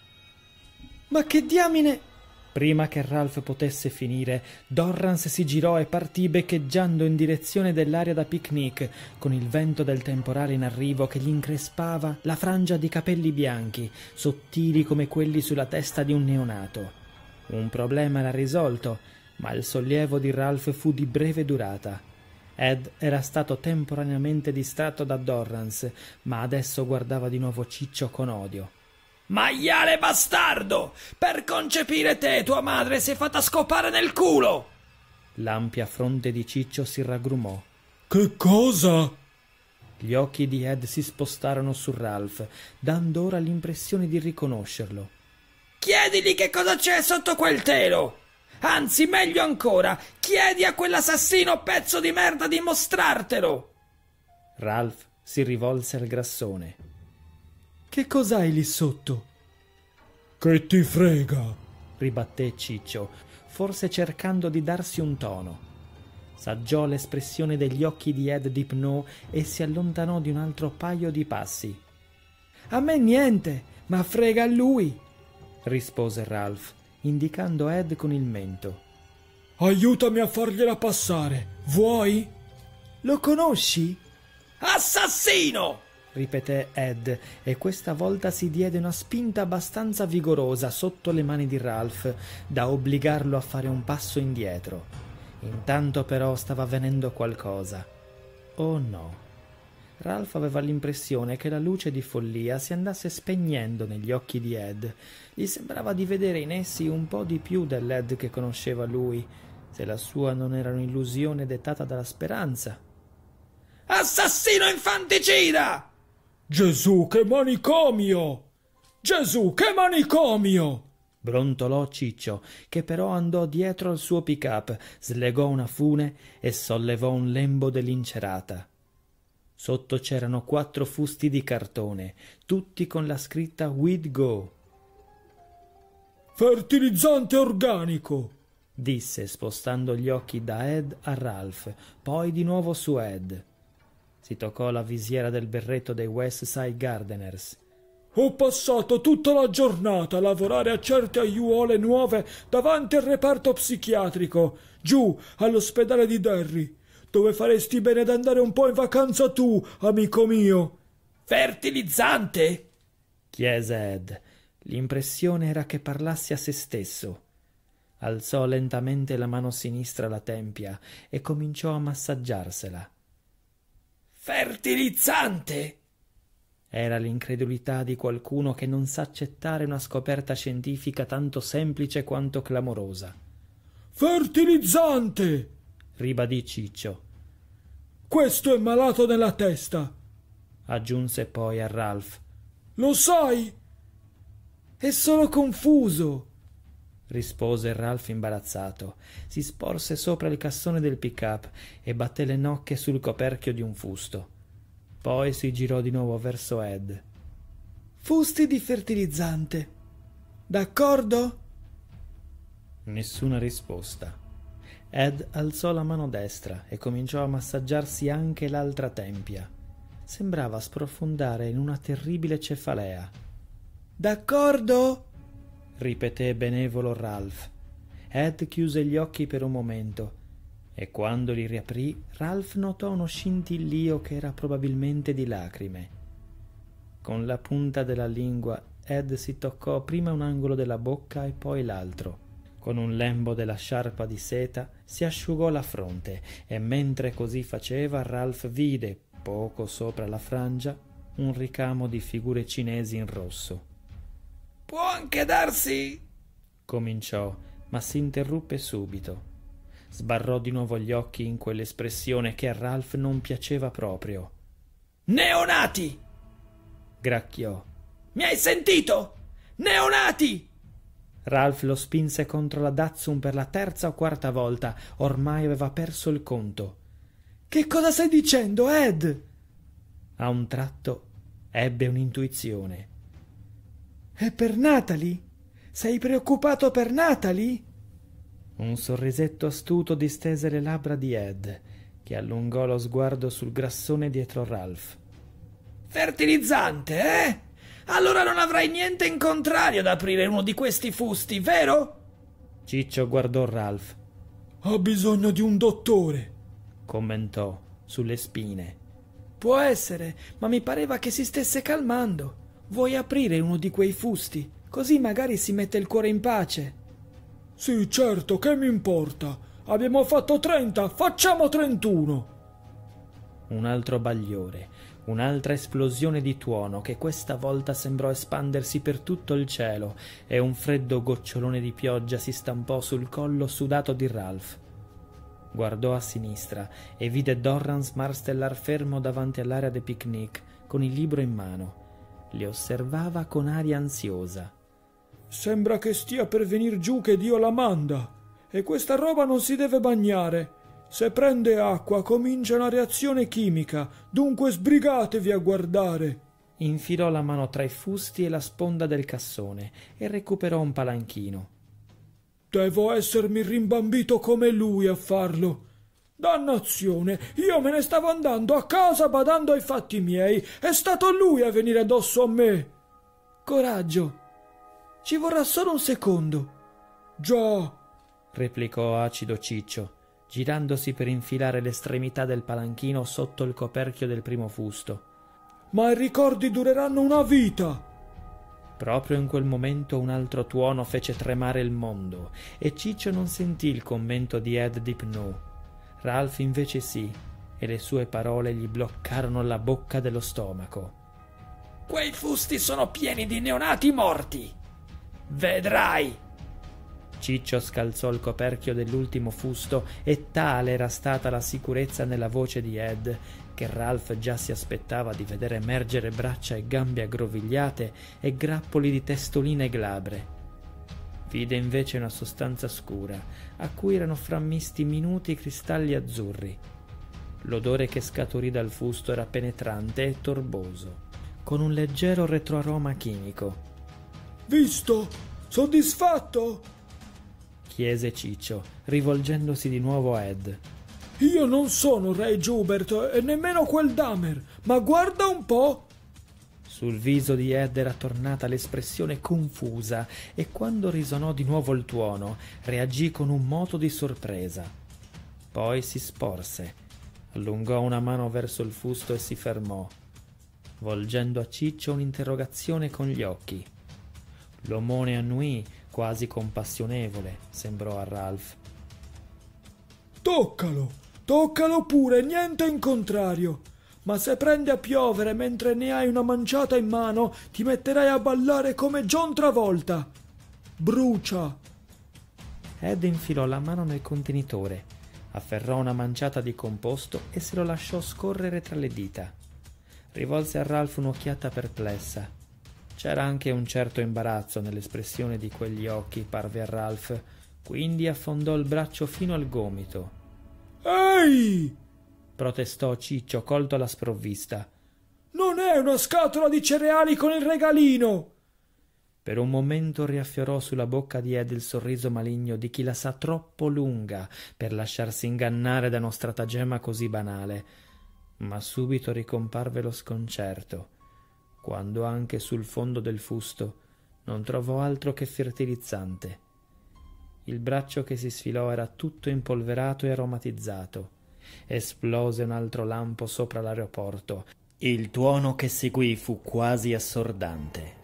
Ma che diamine... Prima che Ralph potesse finire, Dorrance si girò e partì beccheggiando in direzione dell'area da picnic, con il vento del temporale in arrivo che gli increspava la frangia di capelli bianchi, sottili come quelli sulla testa di un neonato. Un problema era risolto, ma il sollievo di Ralph fu di breve durata. Ed era stato temporaneamente distratto da Dorrance, ma adesso guardava di nuovo Ciccio con odio. Maiale bastardo! Per concepire te, tua madre si è fatta scopare nel culo! L'ampia fronte di Ciccio si raggrumò. Che cosa? Gli occhi di Ed si spostarono su Ralph, dando ora l'impressione di riconoscerlo. Chiedigli che cosa c'è sotto quel telo! Anzi, meglio ancora, chiedi a quell'assassino pezzo di merda di mostrartelo! Ralph si rivolse al grassone. Che cos'hai lì sotto? Che ti frega? Ribatté Ciccio, forse cercando di darsi un tono. S'aggiò l'espressione degli occhi di Ed d'Hypno e si allontanò di un altro paio di passi. A me niente, ma frega a lui, rispose Ralph, indicando Ed con il mento. Aiutami a fargliela passare, vuoi? Lo conosci? Assassino! Ripeté Ed e questa volta si diede una spinta abbastanza vigorosa sotto le mani di Ralph da obbligarlo a fare un passo indietro. Intanto però stava avvenendo qualcosa. Oh no! Ralph aveva l'impressione che la luce di follia si andasse spegnendo negli occhi di Ed. Gli sembrava di vedere in essi un po' di più dell'Ed che conosceva lui, se la sua non era un'illusione dettata dalla speranza. Assassino infanticida! Gesù, che manicomio! Gesù, che manicomio! Brontolò Ciccio, che però andò dietro al suo pick-up, slegò una fune e sollevò un lembo dell'incerata. Sotto c'erano 4 fusti di cartone, tutti con la scritta We'd Go. Fertilizzante organico, disse spostando gli occhi da Ed a Ralph, poi di nuovo su Ed. Si toccò la visiera del berretto dei West Side Gardeners. Ho passato tutta la giornata a lavorare a certe aiuole nuove davanti al reparto psichiatrico, giù all'ospedale di Derry, dove faresti bene ad andare un po' in vacanza tu, amico mio. Fertilizzante? Chiese Ed. L'impressione era che parlassi a se stesso. Alzò lentamente la mano sinistra alla tempia e cominciò a massaggiarsela. Fertilizzante? Era l'incredulità di qualcuno che non sa accettare una scoperta scientifica tanto semplice quanto clamorosa. Fertilizzante! Ribadì Ciccio. Questo è malato nella testa, aggiunse poi a Ralph. Lo sai? È solo confuso, rispose Ralph imbarazzato. Si sporse sopra il cassone del pick-up e batté le nocche sul coperchio di un fusto. Poi si girò di nuovo verso Ed. fusti di fertilizzante. D'accordo? Nessuna risposta. Ed alzò la mano destra e cominciò a massaggiarsi anche l'altra tempia. Sembrava sprofondare in una terribile cefalea. D'accordo? Ripeté benevolo Ralph. Ed chiuse gli occhi per un momento e quando li riaprì Ralph notò uno scintillio che era probabilmente di lacrime. Con la punta della lingua Ed si toccò prima un angolo della bocca e poi l'altro. Con un lembo della sciarpa di seta si asciugò la fronte e mentre così faceva Ralph vide, poco sopra la frangia, un ricamo di figure cinesi in rosso. «Può anche darsi...» cominciò, ma si interruppe subito. Sbarrò di nuovo gli occhi in quell'espressione che a Ralph non piaceva proprio. «Neonati!» gracchiò. «Mi hai sentito? Neonati!» Ralph lo spinse contro la Datsun per la terza o quarta volta. Ormai aveva perso il conto. «Che cosa stai dicendo, Ed?» A un tratto ebbe un'intuizione. «È per Natalie? Sei preoccupato per Natalie?» Un sorrisetto astuto distese le labbra di Ed, che allungò lo sguardo sul grassone dietro Ralph. «Fertilizzante, eh? Allora non avrai niente in contrario ad aprire uno di questi fusti, vero?» Ciccio guardò Ralph. «Ha bisogno di un dottore», commentò, sulle spine. «Può essere, ma mi pareva che si stesse calmando. Vuoi aprire uno di quei fusti? Così magari si mette il cuore in pace.» «Sì, certo, che mi importa? Abbiamo fatto 30, facciamo 31!» Un altro bagliore, un'altra esplosione di tuono che questa volta sembrò espandersi per tutto il cielo e un freddo gocciolone di pioggia si stampò sul collo sudato di Ralph. Guardò a sinistra e vide Dorrance marstellar fermo davanti all'area de picnic con il libro in mano. Li osservava con aria ansiosa. «Sembra che stia per venir giù che Dio la manda. E questa roba non si deve bagnare. Se prende acqua comincia una reazione chimica, dunque sbrigatevi a guardare.» Infilò la mano tra i fusti e la sponda del cassone e recuperò un palanchino. «Devo essermi rimbambito come lui a farlo. Dannazione, io me ne stavo andando a casa badando ai fatti miei. È stato lui a venire addosso a me.» «Coraggio, ci vorrà solo un secondo.» «Già», replicò acido Ciccio, girandosi per infilare l'estremità del palanchino sotto il coperchio del primo fusto. «Ma i ricordi dureranno una vita.» Proprio in quel momento un altro tuono fece tremare il mondo e Ciccio non sentì il commento di Ed Dipneux. Ralph invece sì, e le sue parole gli bloccarono la bocca dello stomaco. «Quei fusti sono pieni di neonati morti! Vedrai!» Ciccio scalzò il coperchio dell'ultimo fusto e tale era stata la sicurezza nella voce di Ed che Ralph già si aspettava di vedere emergere braccia e gambe aggrovigliate e grappoli di testoline glabre. Vide invece una sostanza scura a cui erano frammisti minuti cristalli azzurri. L'odore che scaturì dal fusto era penetrante e torboso, con un leggero retroaroma chimico. «Visto? Soddisfatto?» chiese Ciccio, rivolgendosi di nuovo a Ed. «Io non sono Ray Joubert e nemmeno quel Dahmer, ma guarda un po'!» Sul viso di Ed era tornata l'espressione confusa e quando risonò di nuovo il tuono reagì con un moto di sorpresa. Poi si sporse, allungò una mano verso il fusto e si fermò, volgendo a Ciccio un'interrogazione con gli occhi. L'omone annui, quasi compassionevole, sembrò a Ralph. Toccalo pure, niente in contrario. Ma se prende a piovere mentre ne hai una manciata in mano, ti metterai a ballare come John Travolta. Brucia!» Ed infilò la mano nel contenitore, afferrò una manciata di composto e se lo lasciò scorrere tra le dita. Rivolse a Ralph un'occhiata perplessa. C'era anche un certo imbarazzo nell'espressione di quegli occhi, parve a Ralph, quindi affondò il braccio fino al gomito. «Ehi!» protestò Ciccio, colto alla sprovvista. «Non Non è una scatola di cereali con il regalino! Per un momento riaffiorò sulla bocca di Ed il sorriso maligno di chi la sa troppo lunga per lasciarsi ingannare da uno stratagemma così banale, ma subito ricomparve lo sconcerto, quando anche sul fondo del fusto non trovò altro che fertilizzante. Il braccio che si sfilò era tutto impolverato e aromatizzato. Esplose un altro lampo sopra l'aeroporto. Il tuono che seguì fu quasi assordante.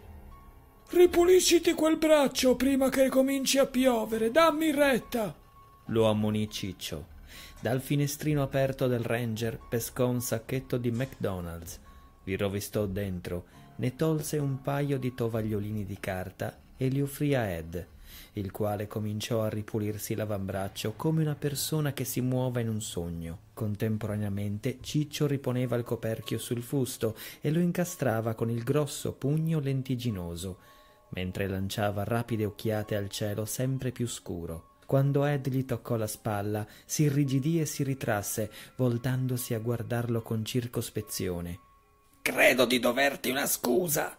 Ripulisciti quel braccio prima che cominci a piovere, dammi retta! Lo ammonì Ciccio. Dal finestrino aperto del Ranger pescò un sacchetto di McDonald's, vi rovistò dentro, ne tolse un paio di tovagliolini di carta e li offrì a Ed, il quale cominciò a ripulirsi l'avambraccio come una persona che si muova in un sogno. Contemporaneamente Ciccio riponeva il coperchio sul fusto e lo incastrava con il grosso pugno lentiginoso, mentre lanciava rapide occhiate al cielo sempre più scuro. Quando Ed gli toccò la spalla, si irrigidì e si ritrasse, voltandosi a guardarlo con circospezione. «Credo di doverti una scusa»,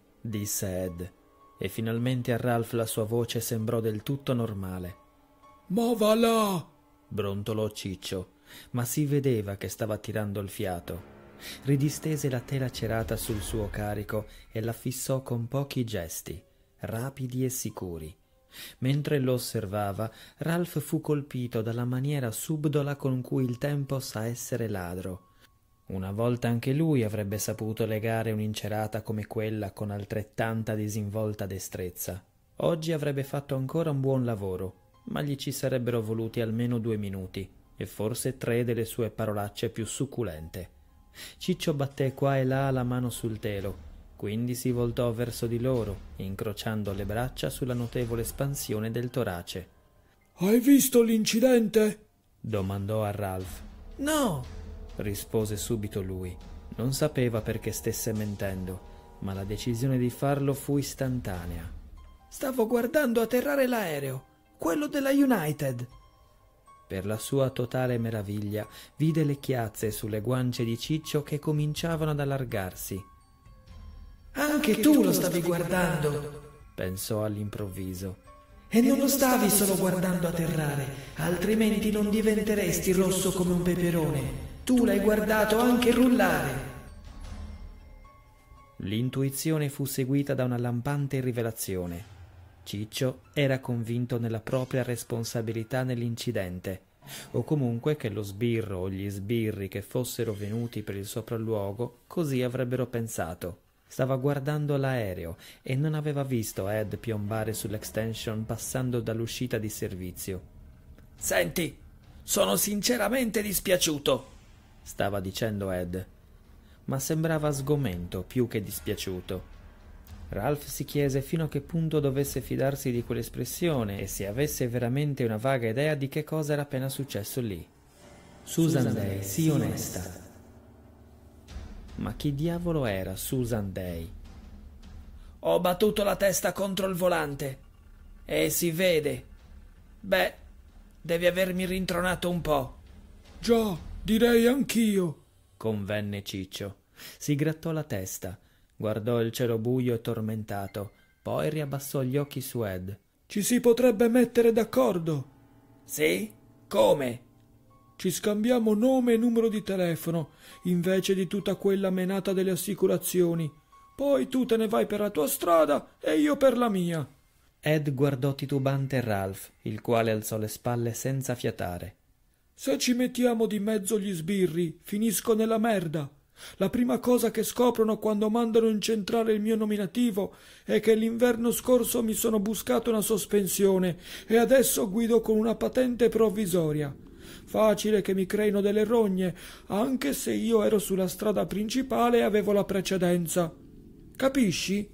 disse Ed, e finalmente a Ralph la sua voce sembrò del tutto normale. «Ma va là!» brontolò Ciccio, ma si vedeva che stava tirando il fiato. Ridistese la tela cerata sul suo carico e la fissò con pochi gesti, rapidi e sicuri. Mentre lo osservava, Ralph fu colpito dalla maniera subdola con cui il tempo sa essere ladro. Una volta anche lui avrebbe saputo legare un'incerata come quella con altrettanta disinvolta destrezza. Oggi avrebbe fatto ancora un buon lavoro, ma gli ci sarebbero voluti almeno 2 minuti e forse 3 delle sue parolacce più succulente. Ciccio batté qua e là la mano sul telo, quindi si voltò verso di loro, incrociando le braccia sulla notevole espansione del torace. «Hai visto l'incidente?» domandò a Ralph. «No», rispose subito lui. Non sapeva perché stesse mentendo, ma la decisione di farlo fu istantanea. «Stavo guardando atterrare l'aereo, quello della United». Per la sua totale meraviglia vide le chiazze sulle guance di Ciccio che cominciavano ad allargarsi. «Anche tu lo stavi guardando», pensò all'improvviso. «E non lo stavi solo guardando atterrare, altrimenti non diventeresti rosso come un peperone. Tu l'hai guardato anche rullare». L'intuizione fu seguita da una lampante rivelazione. Ciccio era convinto nella propria responsabilità nell'incidente, o comunque che lo sbirro o gli sbirri che fossero venuti per il sopralluogo così avrebbero pensato. Stava guardando l'aereo e non aveva visto Ed piombare sull'extension passando dall'uscita di servizio. «Senti, sono sinceramente dispiaciuto», stava dicendo Ed, ma sembrava sgomento più che dispiaciuto. Ralph si chiese fino a che punto dovesse fidarsi di quell'espressione e se avesse veramente una vaga idea di che cosa era appena successo lì. Susan Day, sii onesta. Ma chi diavolo era Susan Day? «Ho battuto la testa contro il volante e si vede. Beh, devi avermi rintronato un po'». «Già, direi anch'io», convenne Ciccio. Si grattò la testa, guardò il cielo buio e tormentato, poi riabbassò gli occhi su Ed. «Ci si potrebbe mettere d'accordo». «Sì? Come?» «Ci scambiamo nome e numero di telefono, invece di tutta quella menata delle assicurazioni. Poi tu te ne vai per la tua strada e io per la mia». Ed guardò titubante Ralph, il quale alzò le spalle senza fiatare. «Se ci mettiamo di mezzo gli sbirri, finisco nella merda. La prima cosa che scoprono quando mandano in centrale il mio nominativo è che l'inverno scorso mi sono buscato una sospensione e adesso guido con una patente provvisoria. Facile che mi creino delle rogne, anche se io ero sulla strada principale e avevo la precedenza. Capisci?»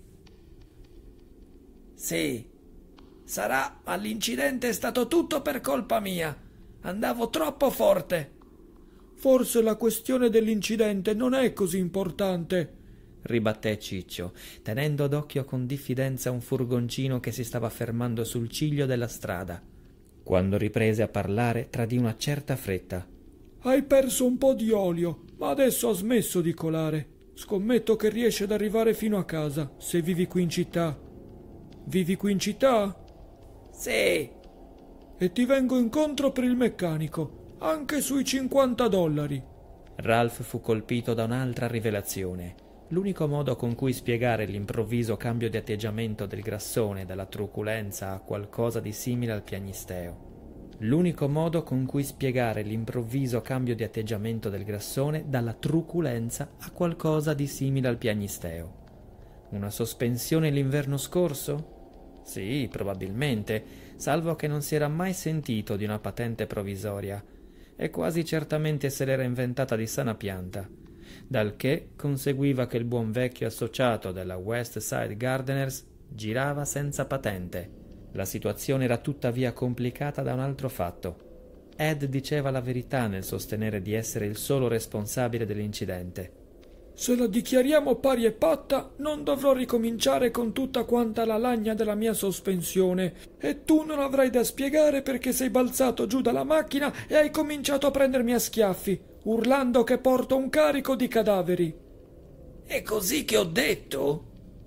«Sì. Sarà, ma l'incidente è stato tutto per colpa mia. Andavo troppo forte». «Forse la questione dell'incidente non è così importante», ribatté Ciccio, tenendo d'occhio con diffidenza un furgoncino che si stava fermando sul ciglio della strada. Quando riprese a parlare, tradì una certa fretta. «Hai perso un po' di olio, ma adesso ha smesso di colare. Scommetto che riesci ad arrivare fino a casa, se vivi qui in città. Vivi qui in città? Sì. E ti vengo incontro per il meccanico, anche sui $50. Ralph fu colpito da un'altra rivelazione. L'unico modo con cui spiegare l'improvviso cambio di atteggiamento del grassone dalla truculenza a qualcosa di simile al piagnisteo. L'unico modo con cui spiegare l'improvviso cambio di atteggiamento del grassone dalla truculenza a qualcosa di simile al piagnisteo. Una sospensione l'inverno scorso? Sì, probabilmente, salvo che non si era mai sentito di una patente provvisoria, e quasi certamente se l'era inventata di sana pianta, dal che conseguiva che il buon vecchio associato della West Side Gardeners girava senza patente. La situazione era tuttavia complicata da un altro fatto. Ed diceva la verità nel sostenere di essere il solo responsabile dell'incidente. Se la dichiariamo pari e patta, non dovrò ricominciare con tutta quanta la lagna della mia sospensione, e tu non avrai da spiegare perché sei balzato giù dalla macchina e hai cominciato a prendermi a schiaffi, urlando che porto un carico di cadaveri. È così che ho detto?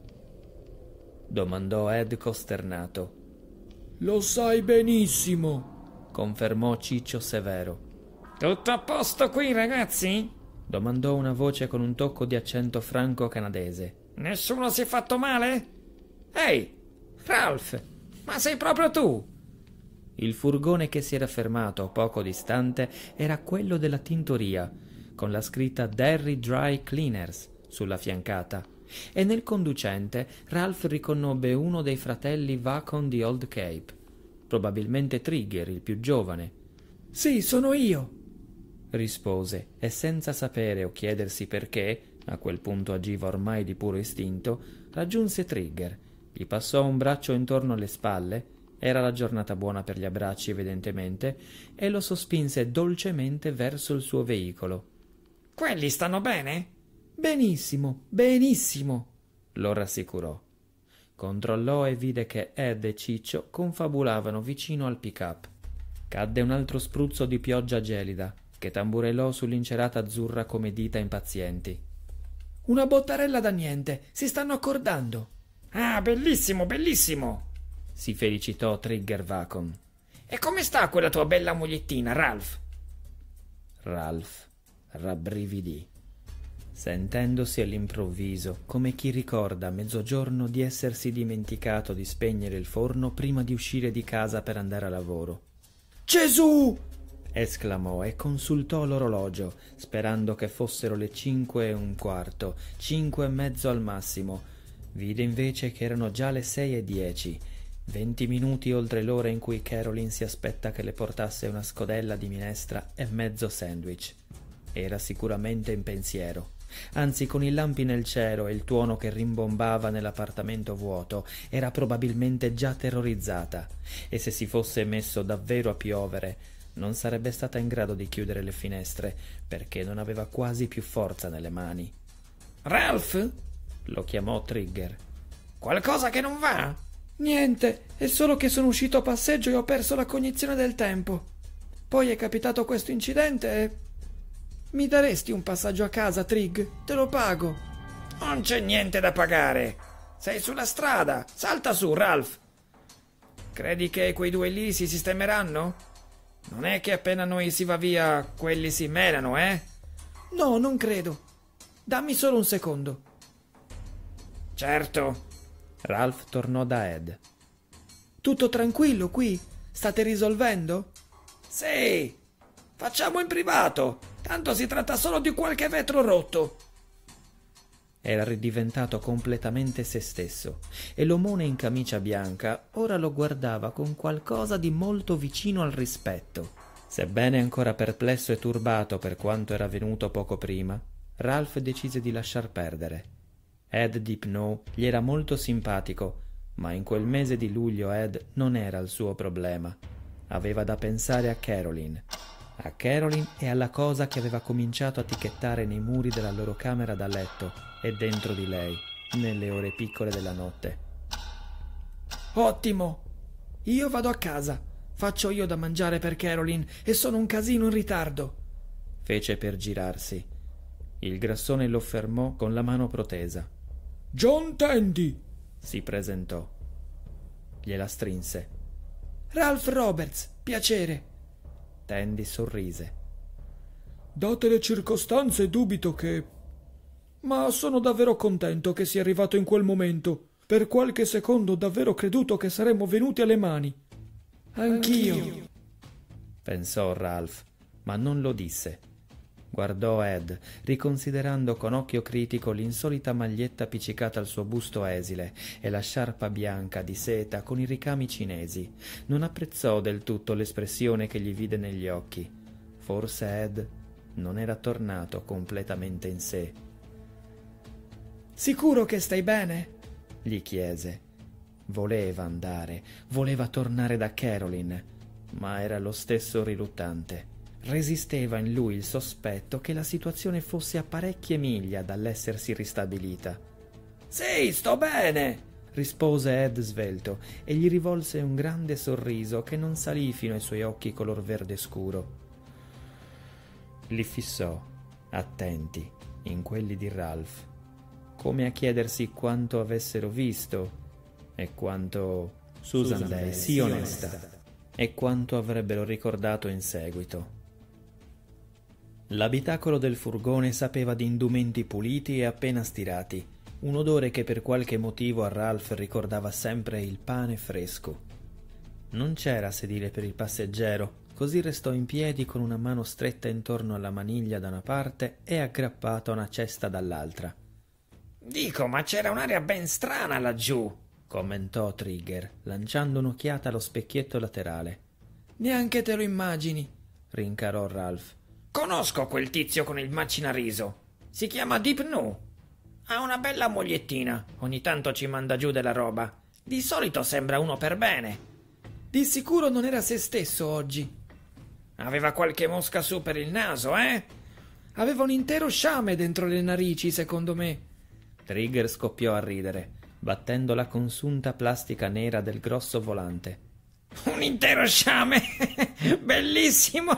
Domandò Ed costernato. Lo sai benissimo, confermò Ciccio severo. Tutto a posto qui, ragazzi? Domandò una voce con un tocco di accento franco-canadese. Nessuno si è fatto male? Ehi, Ralph, ma sei proprio tu? Il furgone che si era fermato poco distante era quello della tintoria, con la scritta Derry Dry Cleaners sulla fiancata, e nel conducente Ralph riconobbe uno dei fratelli Vacon di Old Cape, probabilmente Trigger, il più giovane. «Sì, sono io», rispose, e senza sapere o chiedersi perché, a quel punto agiva ormai di puro istinto, raggiunse Trigger, gli passò un braccio intorno alle spalle, era la giornata buona per gli abbracci evidentemente, e lo sospinse dolcemente verso il suo veicolo. «Quelli stanno bene?» «Benissimo, benissimo», lo rassicurò. Controllò e vide che Ed e Ciccio confabulavano vicino al pick-up. Cadde un altro spruzzo di pioggia gelida, che tamburellò sull'incerata azzurra come dita impazienti. «Una bottarella da niente, si stanno accordando». «Ah, bellissimo, bellissimo!» si felicitò Trigger Vacon. «E come sta quella tua bella mogliettina, Ralph?» Ralph rabbrividì, sentendosi all'improvviso come chi ricorda a mezzogiorno di essersi dimenticato di spegnere il forno prima di uscire di casa per andare a lavoro. «Gesù!» esclamò e consultò l'orologio, sperando che fossero le 5:15, 5:30 al massimo. Vide invece che erano già le 6:10, 20 minuti oltre l'ora in cui Caroline si aspetta che le portasse una scodella di minestra e mezzo sandwich. Era sicuramente in pensiero. Anzi, con i lampi nel cielo e il tuono che rimbombava nell'appartamento vuoto, era probabilmente già terrorizzata, e se si fosse messo davvero a piovere non sarebbe stata in grado di chiudere le finestre, perché non aveva quasi più forza nelle mani. «Ralph?» lo chiamò Trigger. «Qualcosa che non va?» «Niente, è solo che sono uscito a passeggio e ho perso la cognizione del tempo. Poi è capitato questo incidente e... Mi daresti un passaggio a casa, Trig? Te lo pago». «Non c'è niente da pagare. Sei sulla strada. Salta su, Ralph. Credi che quei due lì si sistemeranno? Non è che appena noi si va via, quelli si menano, eh?» «No, non credo. Dammi solo un secondo». «Certo». Ralph tornò da Ed. «Tutto tranquillo qui? State risolvendo?» «Sì. Facciamo in privato. Tanto si tratta solo di qualche vetro rotto». Era ridiventato completamente se stesso, e l'omone in camicia bianca ora lo guardava con qualcosa di molto vicino al rispetto. Sebbene ancora perplesso e turbato per quanto era venuto poco prima, Ralph decise di lasciar perdere. Ed Deepnoe gli era molto simpatico, ma in quel mese di luglio Ed non era il suo problema. Aveva da pensare a Caroline e alla cosa che aveva cominciato a ticchettare nei muri della loro camera da letto e dentro di lei, nelle ore piccole della notte. «Ottimo! Io vado a casa. Faccio io da mangiare per Caroline e sono un casino in ritardo», fece per girarsi. Il grassone lo fermò con la mano protesa. «John Tandy!» si presentò. Gliela strinse. «Ralph Roberts, piacere!» Tandy sorrise. «Date le circostanze, dubito che... Ma sono davvero contento che sia arrivato in quel momento. Per qualche secondo ho davvero creduto che saremmo venuti alle mani». «Anch'io», pensò Ralph, ma non lo disse. Guardò Ed, riconsiderando con occhio critico l'insolita maglietta appiccicata al suo busto esile e la sciarpa bianca di seta con i ricami cinesi. Non apprezzò del tutto l'espressione che gli vide negli occhi. Forse Ed non era tornato completamente in sé. «Sicuro che stai bene?» gli chiese. Voleva andare, voleva tornare da Caroline, ma era lo stesso riluttante. Resisteva in lui il sospetto che la situazione fosse a parecchie miglia dall'essersi ristabilita. «Sì, sto bene!» rispose Ed svelto e gli rivolse un grande sorriso che non salì fino ai suoi occhi color verde scuro. Li fissò, attenti, in quelli di Ralph, come a chiedersi quanto avessero visto e quanto Susan lei, sì onesta, e quanto avrebbero ricordato in seguito. L'abitacolo del furgone sapeva di indumenti puliti e appena stirati, un odore che per qualche motivo a Ralph ricordava sempre il pane fresco. Non c'era sedile per il passeggero, così restò in piedi con una mano stretta intorno alla maniglia da una parte e aggrappata a una cesta dall'altra. «Dico, ma c'era un'aria ben strana laggiù», commentò Trigger, lanciando un'occhiata allo specchietto laterale. «Neanche te lo immagini», rincarò Ralph. «Conosco quel tizio con il maccinariso. Si chiama Deep Nu. Ha una bella mogliettina. Ogni tanto ci manda giù della roba. Di solito sembra uno per bene. Di sicuro non era se stesso oggi. Aveva qualche mosca su per il naso, eh? Aveva un intero sciame dentro le narici, secondo me». Trigger scoppiò a ridere, battendo la consunta plastica nera del grosso volante. «Un intero sciame! Bellissimo!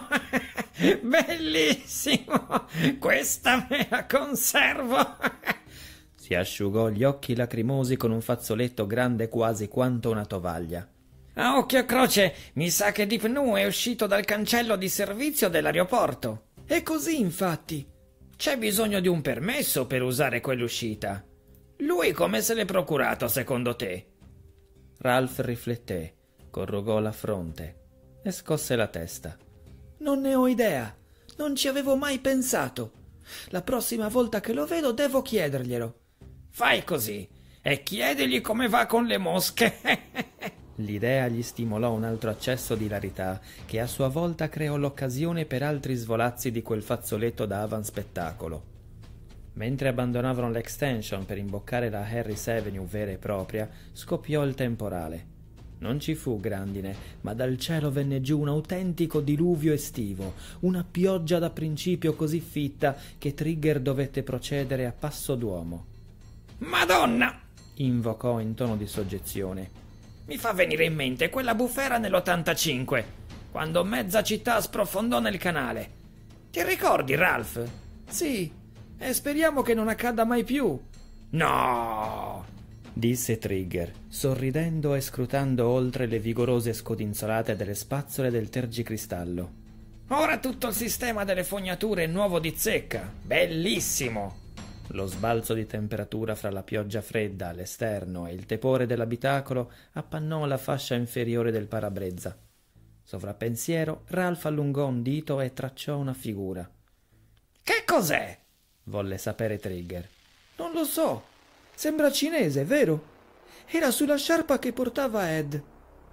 Bellissimo! Questa me la conservo!» Si asciugò gli occhi lacrimosi con un fazzoletto grande quasi quanto una tovaglia. «A occhio e croce, mi sa che Deep Nu è uscito dal cancello di servizio dell'aeroporto». «È così, infatti». «C'è bisogno di un permesso per usare quell'uscita. Lui come se l'è procurato, secondo te?» Ralph rifletté, corrugò la fronte e scosse la testa. «Non ne ho idea. Non ci avevo mai pensato. La prossima volta che lo vedo devo chiederglielo». «Fai così e chiedigli come va con le mosche». L'idea gli stimolò un altro accesso di ilarità che a sua volta creò l'occasione per altri svolazzi di quel fazzoletto da avanspettacolo. Mentre abbandonavano l'extension per imboccare la Harris Avenue vera e propria, scoppiò il temporale. Non ci fu grandine, ma dal cielo venne giù un autentico diluvio estivo, una pioggia da principio così fitta che Trigger dovette procedere a passo d'uomo. «Madonna!» invocò in tono di soggezione. «Mi fa venire in mente quella bufera nell'85, quando mezza città sprofondò nel canale. Ti ricordi, Ralph?» «Sì, e speriamo che non accada mai più». «No!» disse Trigger, sorridendo e scrutando oltre le vigorose scodinzolate delle spazzole del tergicristallo. «Ora tutto il sistema delle fognature è nuovo di zecca. Bellissimo!» Lo sbalzo di temperatura fra la pioggia fredda all'esterno e il tepore dell'abitacolo appannò la fascia inferiore del parabrezza. Sovrappensiero, Ralph allungò un dito e tracciò una figura. «Che cos'è?» volle sapere Trigger. «Non lo so. Sembra cinese, vero? Era sulla sciarpa che portava Ed».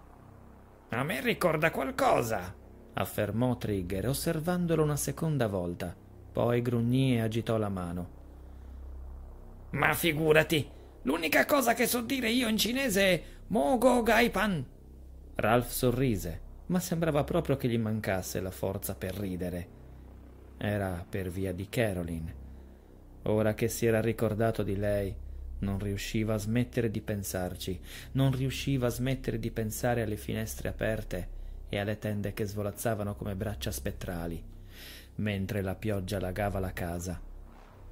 «A me ricorda qualcosa», affermò Trigger, osservandolo una seconda volta. Poi grugnì e agitò la mano. «Ma figurati, l'unica cosa che so dire io in cinese è Mogo Gaipan». Ralph sorrise, ma sembrava proprio che gli mancasse la forza per ridere. Era per via di Caroline. Ora che si era ricordato di lei, non riusciva a smettere di pensarci, non riusciva a smettere di pensare alle finestre aperte e alle tende che svolazzavano come braccia spettrali, mentre la pioggia allagava la casa.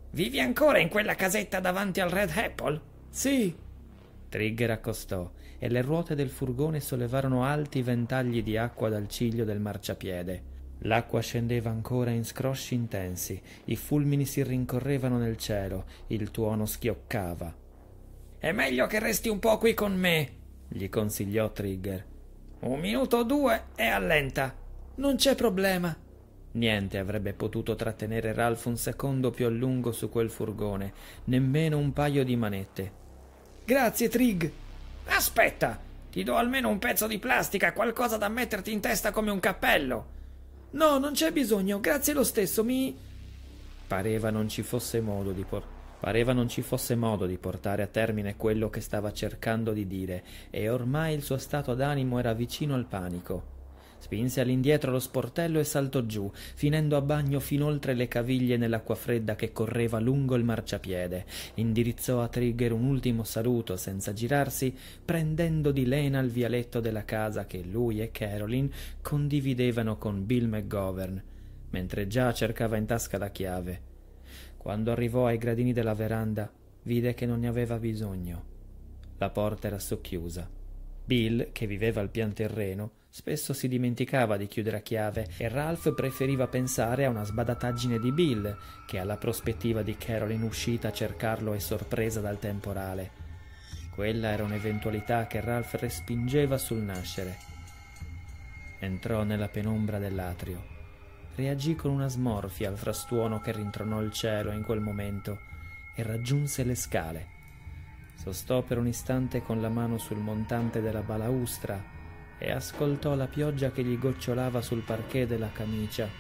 Vivi ancora in quella casetta davanti al Red Apple? Sì. Trigger accostò e le ruote del furgone sollevarono alti ventagli di acqua dal ciglio del marciapiede. L'acqua scendeva ancora in scrosci intensi, i fulmini si rincorrevano nel cielo, il tuono schioccava. È meglio che resti un po' qui con me, gli consigliò Trigger. 1 minuto o 2 e allenta. Non c'è problema. Niente avrebbe potuto trattenere Ralph un secondo più a lungo su quel furgone, nemmeno un paio di manette. Grazie, Trig. Aspetta, ti do almeno un pezzo di plastica, qualcosa da metterti in testa come un cappello. No, non c'è bisogno, grazie lo stesso, Pareva non ci fosse modo di portare a termine quello che stava cercando di dire, e ormai il suo stato d'animo era vicino al panico. Spinse all'indietro lo sportello e saltò giù, finendo a bagno fin oltre le caviglie nell'acqua fredda che correva lungo il marciapiede. Indirizzò a Trigger un ultimo saluto senza girarsi, prendendo di lena il vialetto della casa che lui e Caroline condividevano con Bill McGovern, mentre già cercava in tasca la chiave. Quando arrivò ai gradini della veranda, vide che non ne aveva bisogno. La porta era socchiusa. Bill, che viveva al pian terreno, spesso si dimenticava di chiudere a chiave e Ralph preferiva pensare a una sbadataggine di Bill che alla prospettiva di Caroline uscita a cercarlo e sorpresa dal temporale. Quella era un'eventualità che Ralph respingeva sul nascere. Entrò nella penombra dell'atrio. Reagì con una smorfia al frastuono che rintronò il cielo in quel momento e raggiunse le scale. Sostò per un istante con la mano sul montante della balaustra e ascoltò la pioggia che gli gocciolava sul parquet dalla camicia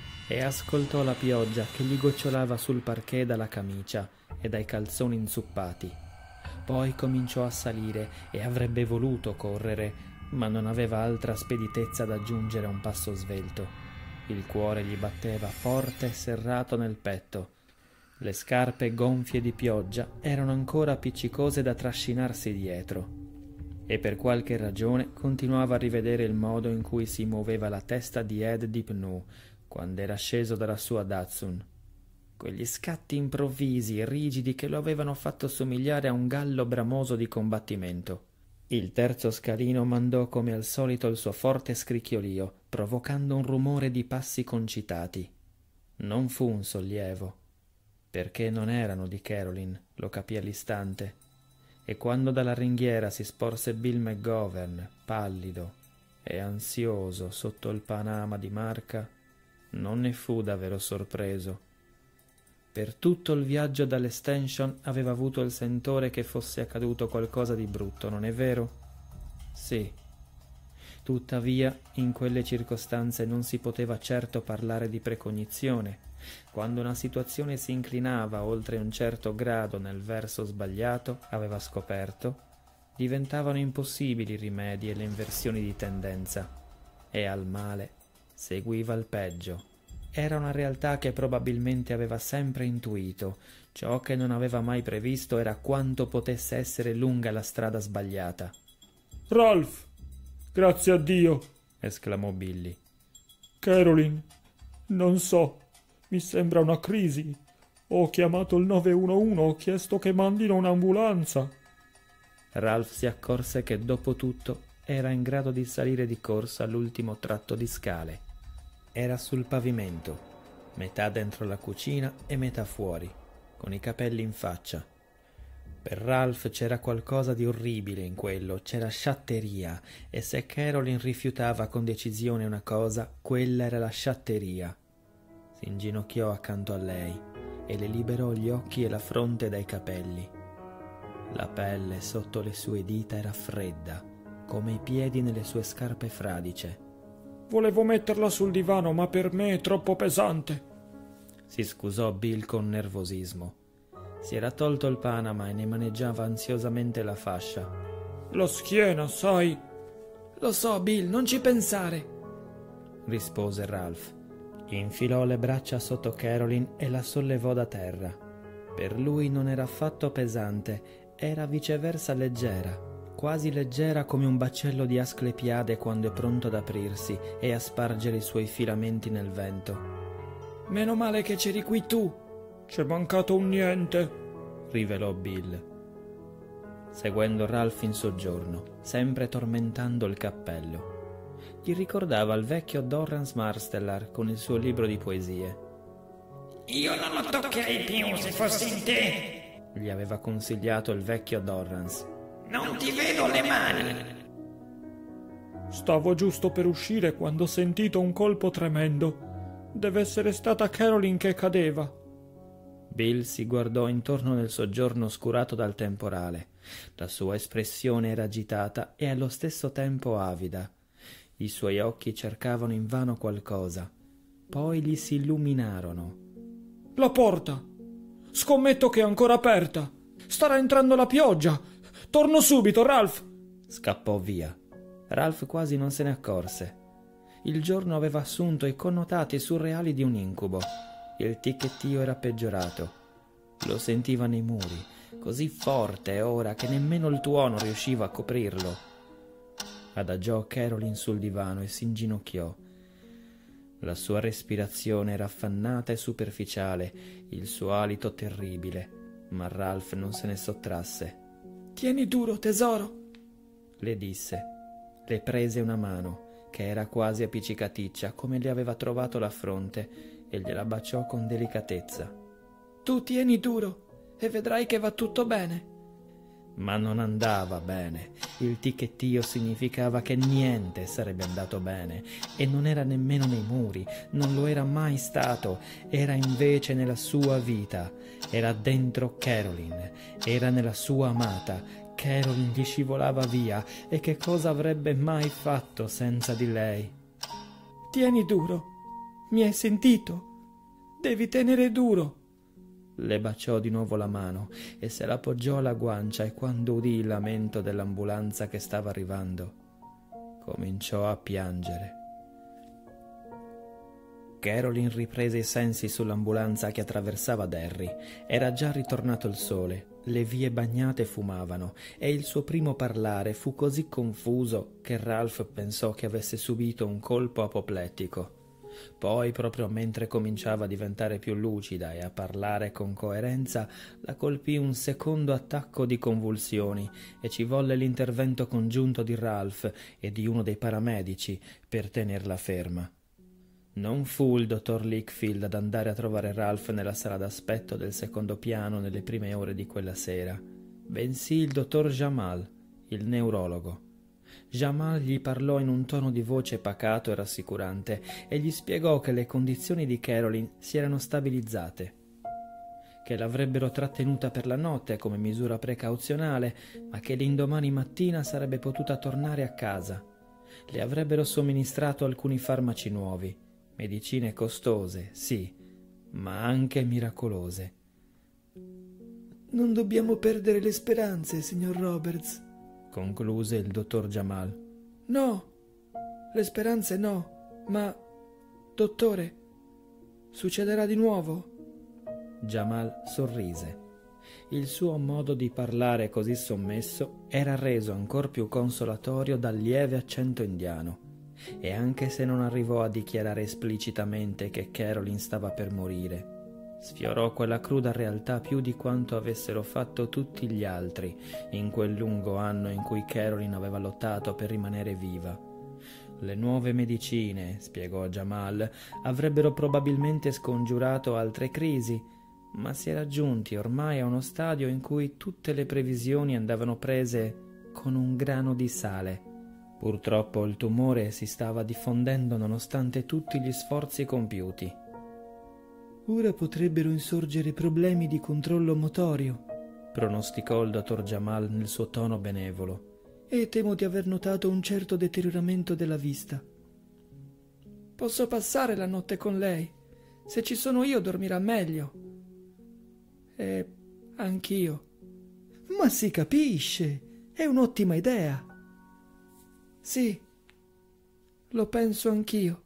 e dai calzoni inzuppati. Poi cominciò a salire e avrebbe voluto correre, ma non aveva altra speditezza da giungere a un passo svelto. Il cuore gli batteva forte e serrato nel petto. Le scarpe gonfie di pioggia erano ancora appiccicose da trascinarsi dietro, e per qualche ragione continuava a rivedere il modo in cui si muoveva la testa di Ed Dipnoo quando era sceso dalla sua Datsun. Quegli scatti improvvisi e rigidi che lo avevano fatto somigliare a un gallo bramoso di combattimento. Il terzo scalino mandò come al solito il suo forte scricchiolio, provocando un rumore di passi concitati. Non fu un sollievo, perché non erano di Caroline, lo capì all'istante, e quando dalla ringhiera si sporse Bill McGovern, pallido e ansioso sotto il panama di marca, non ne fu davvero sorpreso. Per tutto il viaggio dall'Extension aveva avuto il sentore che fosse accaduto qualcosa di brutto, non è vero? Sì. Tuttavia, in quelle circostanze non si poteva certo parlare di precognizione. Quando una situazione si inclinava oltre un certo grado nel verso sbagliato, aveva scoperto, diventavano impossibili i rimedi e le inversioni di tendenza, e al male seguiva il peggio. Era una realtà che probabilmente aveva sempre intuito. Ciò che non aveva mai previsto era quanto potesse essere lunga la strada sbagliata. «Ralph! Grazie a Dio!» esclamò Billy. «Caroline, non so, mi sembra una crisi. Ho chiamato il 911, ho chiesto che mandino un'ambulanza». Ralph si accorse che dopo tutto era in grado di salire di corsa l'ultimo tratto di scale. Era sul pavimento, metà dentro la cucina e metà fuori, con i capelli in faccia. Per Ralph c'era qualcosa di orribile in quello, c'era sciatteria, e se Caroline rifiutava con decisione una cosa, quella era la sciatteria. Si inginocchiò accanto a lei e le liberò gli occhi e la fronte dai capelli. La pelle sotto le sue dita era fredda, come i piedi nelle sue scarpe fradice. «Volevo metterla sul divano, ma per me è troppo pesante», si scusò Bill con nervosismo. Si era tolto il panama e ne maneggiava ansiosamente la fascia. «La schiena, sai?» «Lo so, Bill, non ci pensare», rispose Ralph. Infilò le braccia sotto Caroline e la sollevò da terra. Per lui non era affatto pesante, era viceversa leggera, quasi leggera come un baccello di Asclepiade quando è pronto ad aprirsi e a spargere i suoi filamenti nel vento. «Meno male che c'eri qui tu», C'è mancato un niente, rivelò Bill, seguendo Ralph in soggiorno, sempre tormentando il cappello. Gli ricordava il vecchio Dorrance Marsteller con il suo libro di poesie. Io non lo toccherei più se fossi in te, gli aveva consigliato il vecchio Dorrance. Non ti vedo le mani. Stavo giusto per uscire quando ho sentito un colpo tremendo. Deve essere stata Caroline che cadeva. Bill si guardò intorno nel soggiorno oscurato dal temporale. La sua espressione era agitata e allo stesso tempo avida. I suoi occhi cercavano invano qualcosa. Poi gli si illuminarono. La porta! Scommetto che è ancora aperta! Starà entrando la pioggia! Torno subito, Ralph! Scappò via. Ralph quasi non se ne accorse. Il giorno aveva assunto i connotati surreali di un incubo. Il ticchettio era peggiorato. Lo sentiva nei muri, così forte ora che nemmeno il tuono riusciva a coprirlo. Adagiò Caroline sul divano e si inginocchiò. La sua respirazione era affannata e superficiale, il suo alito terribile, ma Ralph non se ne sottrasse. «Tieni duro, tesoro», le disse. Le prese una mano, che era quasi appiccicaticcia, come le aveva trovato la fronte, e gliela baciò con delicatezza. «Tu tieni duro e vedrai che va tutto bene». Ma non andava bene. Il ticchettio significava che niente sarebbe andato bene, e non era nemmeno nei muri, non lo era mai stato, era invece nella sua vita, era dentro Caroline, era nella sua amata. Caroline gli scivolava via, e che cosa avrebbe mai fatto senza di lei? «Tieni duro, mi hai sentito? Devi tenere duro». Le baciò di nuovo la mano e se la poggiò alla guancia, e quando udì il lamento dell'ambulanza che stava arrivando, cominciò a piangere. Caroline riprese i sensi sull'ambulanza che attraversava Derry. Era già ritornato il sole, le vie bagnate fumavano, e il suo primo parlare fu così confuso che Ralph pensò che avesse subito un colpo apoplettico. Poi, proprio mentre cominciava a diventare più lucida e a parlare con coerenza, la colpì un secondo attacco di convulsioni e ci volle l'intervento congiunto di Ralph e di uno dei paramedici per tenerla ferma. Non fu il dottor Lickfield ad andare a trovare Ralph nella sala d'aspetto del secondo piano nelle prime ore di quella sera, bensì il dottor Jamal, il neurologo. Jamal gli parlò in un tono di voce pacato e rassicurante e gli spiegò che le condizioni di Caroline si erano stabilizzate, che l'avrebbero trattenuta per la notte come misura precauzionale, ma che l'indomani mattina sarebbe potuta tornare a casa. Le avrebbero somministrato alcuni farmaci nuovi, medicine costose, sì, ma anche miracolose. «Non dobbiamo perdere le speranze, signor Roberts», concluse il dottor Jamal. «No, le speranze no, ma, dottore, succederà di nuovo?» Jamal sorrise. Il suo modo di parlare così sommesso era reso ancor più consolatorio dal lieve accento indiano, e anche se non arrivò a dichiarare esplicitamente che Caroline stava per morire, sfiorò quella cruda realtà più di quanto avessero fatto tutti gli altri in quel lungo anno in cui Caroline aveva lottato per rimanere viva. Le nuove medicine, spiegò Jamal, avrebbero probabilmente scongiurato altre crisi, ma si era giunti ormai a uno stadio in cui tutte le previsioni andavano prese con un grano di sale. Purtroppo il tumore si stava diffondendo nonostante tutti gli sforzi compiuti. «Ora potrebbero insorgere problemi di controllo motorio», pronosticò il dottor Jamal nel suo tono benevolo. «e temo di aver notato un certo deterioramento della vista. Posso passare la notte con lei? Se ci sono io dormirà meglio. E anch'io». «Ma si capisce, è un'ottima idea». «Sì, lo penso anch'io».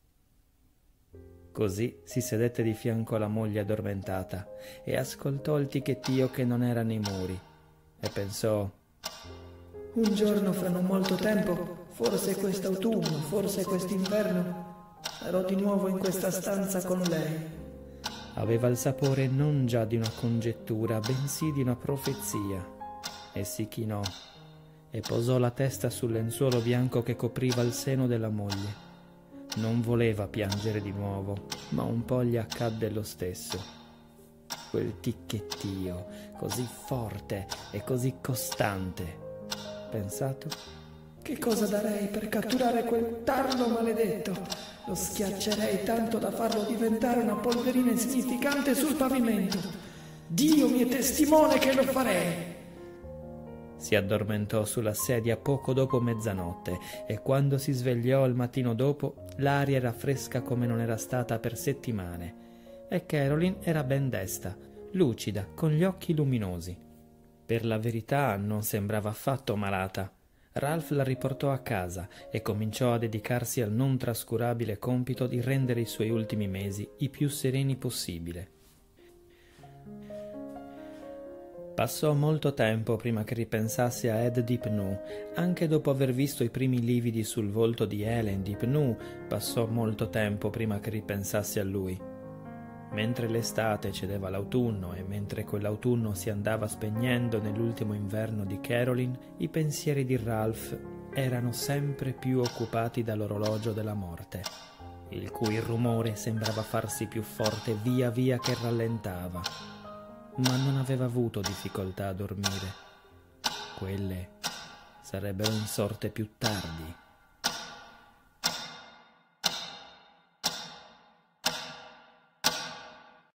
Così si sedette di fianco alla moglie addormentata e ascoltò il ticchettio che non era nei muri e pensò: «Un giorno fra non molto tempo, forse quest'autunno, forse quest'inverno, sarò di nuovo in questa stanza con lei Aveva il sapore non già di una congettura, bensì di una profezia, e si chinò e posò la testa sul lenzuolo bianco che copriva il seno della moglie. Non voleva piangere di nuovo, ma un po' gli accadde lo stesso. Quel ticchettio, così forte e così costante. Pensato? Che cosa darei per catturare quel tarlo maledetto? Lo schiaccerei tanto da farlo diventare una polverina insignificante sul pavimento. Dio mi è testimone che lo farei. Si addormentò sulla sedia poco dopo mezzanotte e quando si svegliò il mattino dopo l'aria era fresca come non era stata per settimane e Caroline era ben desta, lucida, con gli occhi luminosi. Per la verità non sembrava affatto malata. Ralph la riportò a casa e cominciò a dedicarsi al non trascurabile compito di rendere i suoi ultimi mesi i più sereni possibile. Passò molto tempo prima che ripensasse a Ed Deepnew. Anche dopo aver visto i primi lividi sul volto di Helen Deepnew, passò molto tempo prima che ripensasse a lui. Mentre l'estate cedeva l'autunno e mentre quell'autunno si andava spegnendo nell'ultimo inverno di Caroline, i pensieri di Ralph erano sempre più occupati dall'orologio della morte, il cui rumore sembrava farsi più forte via via che rallentava. Ma non aveva avuto difficoltà a dormire. Quelle sarebbero insorte più tardi.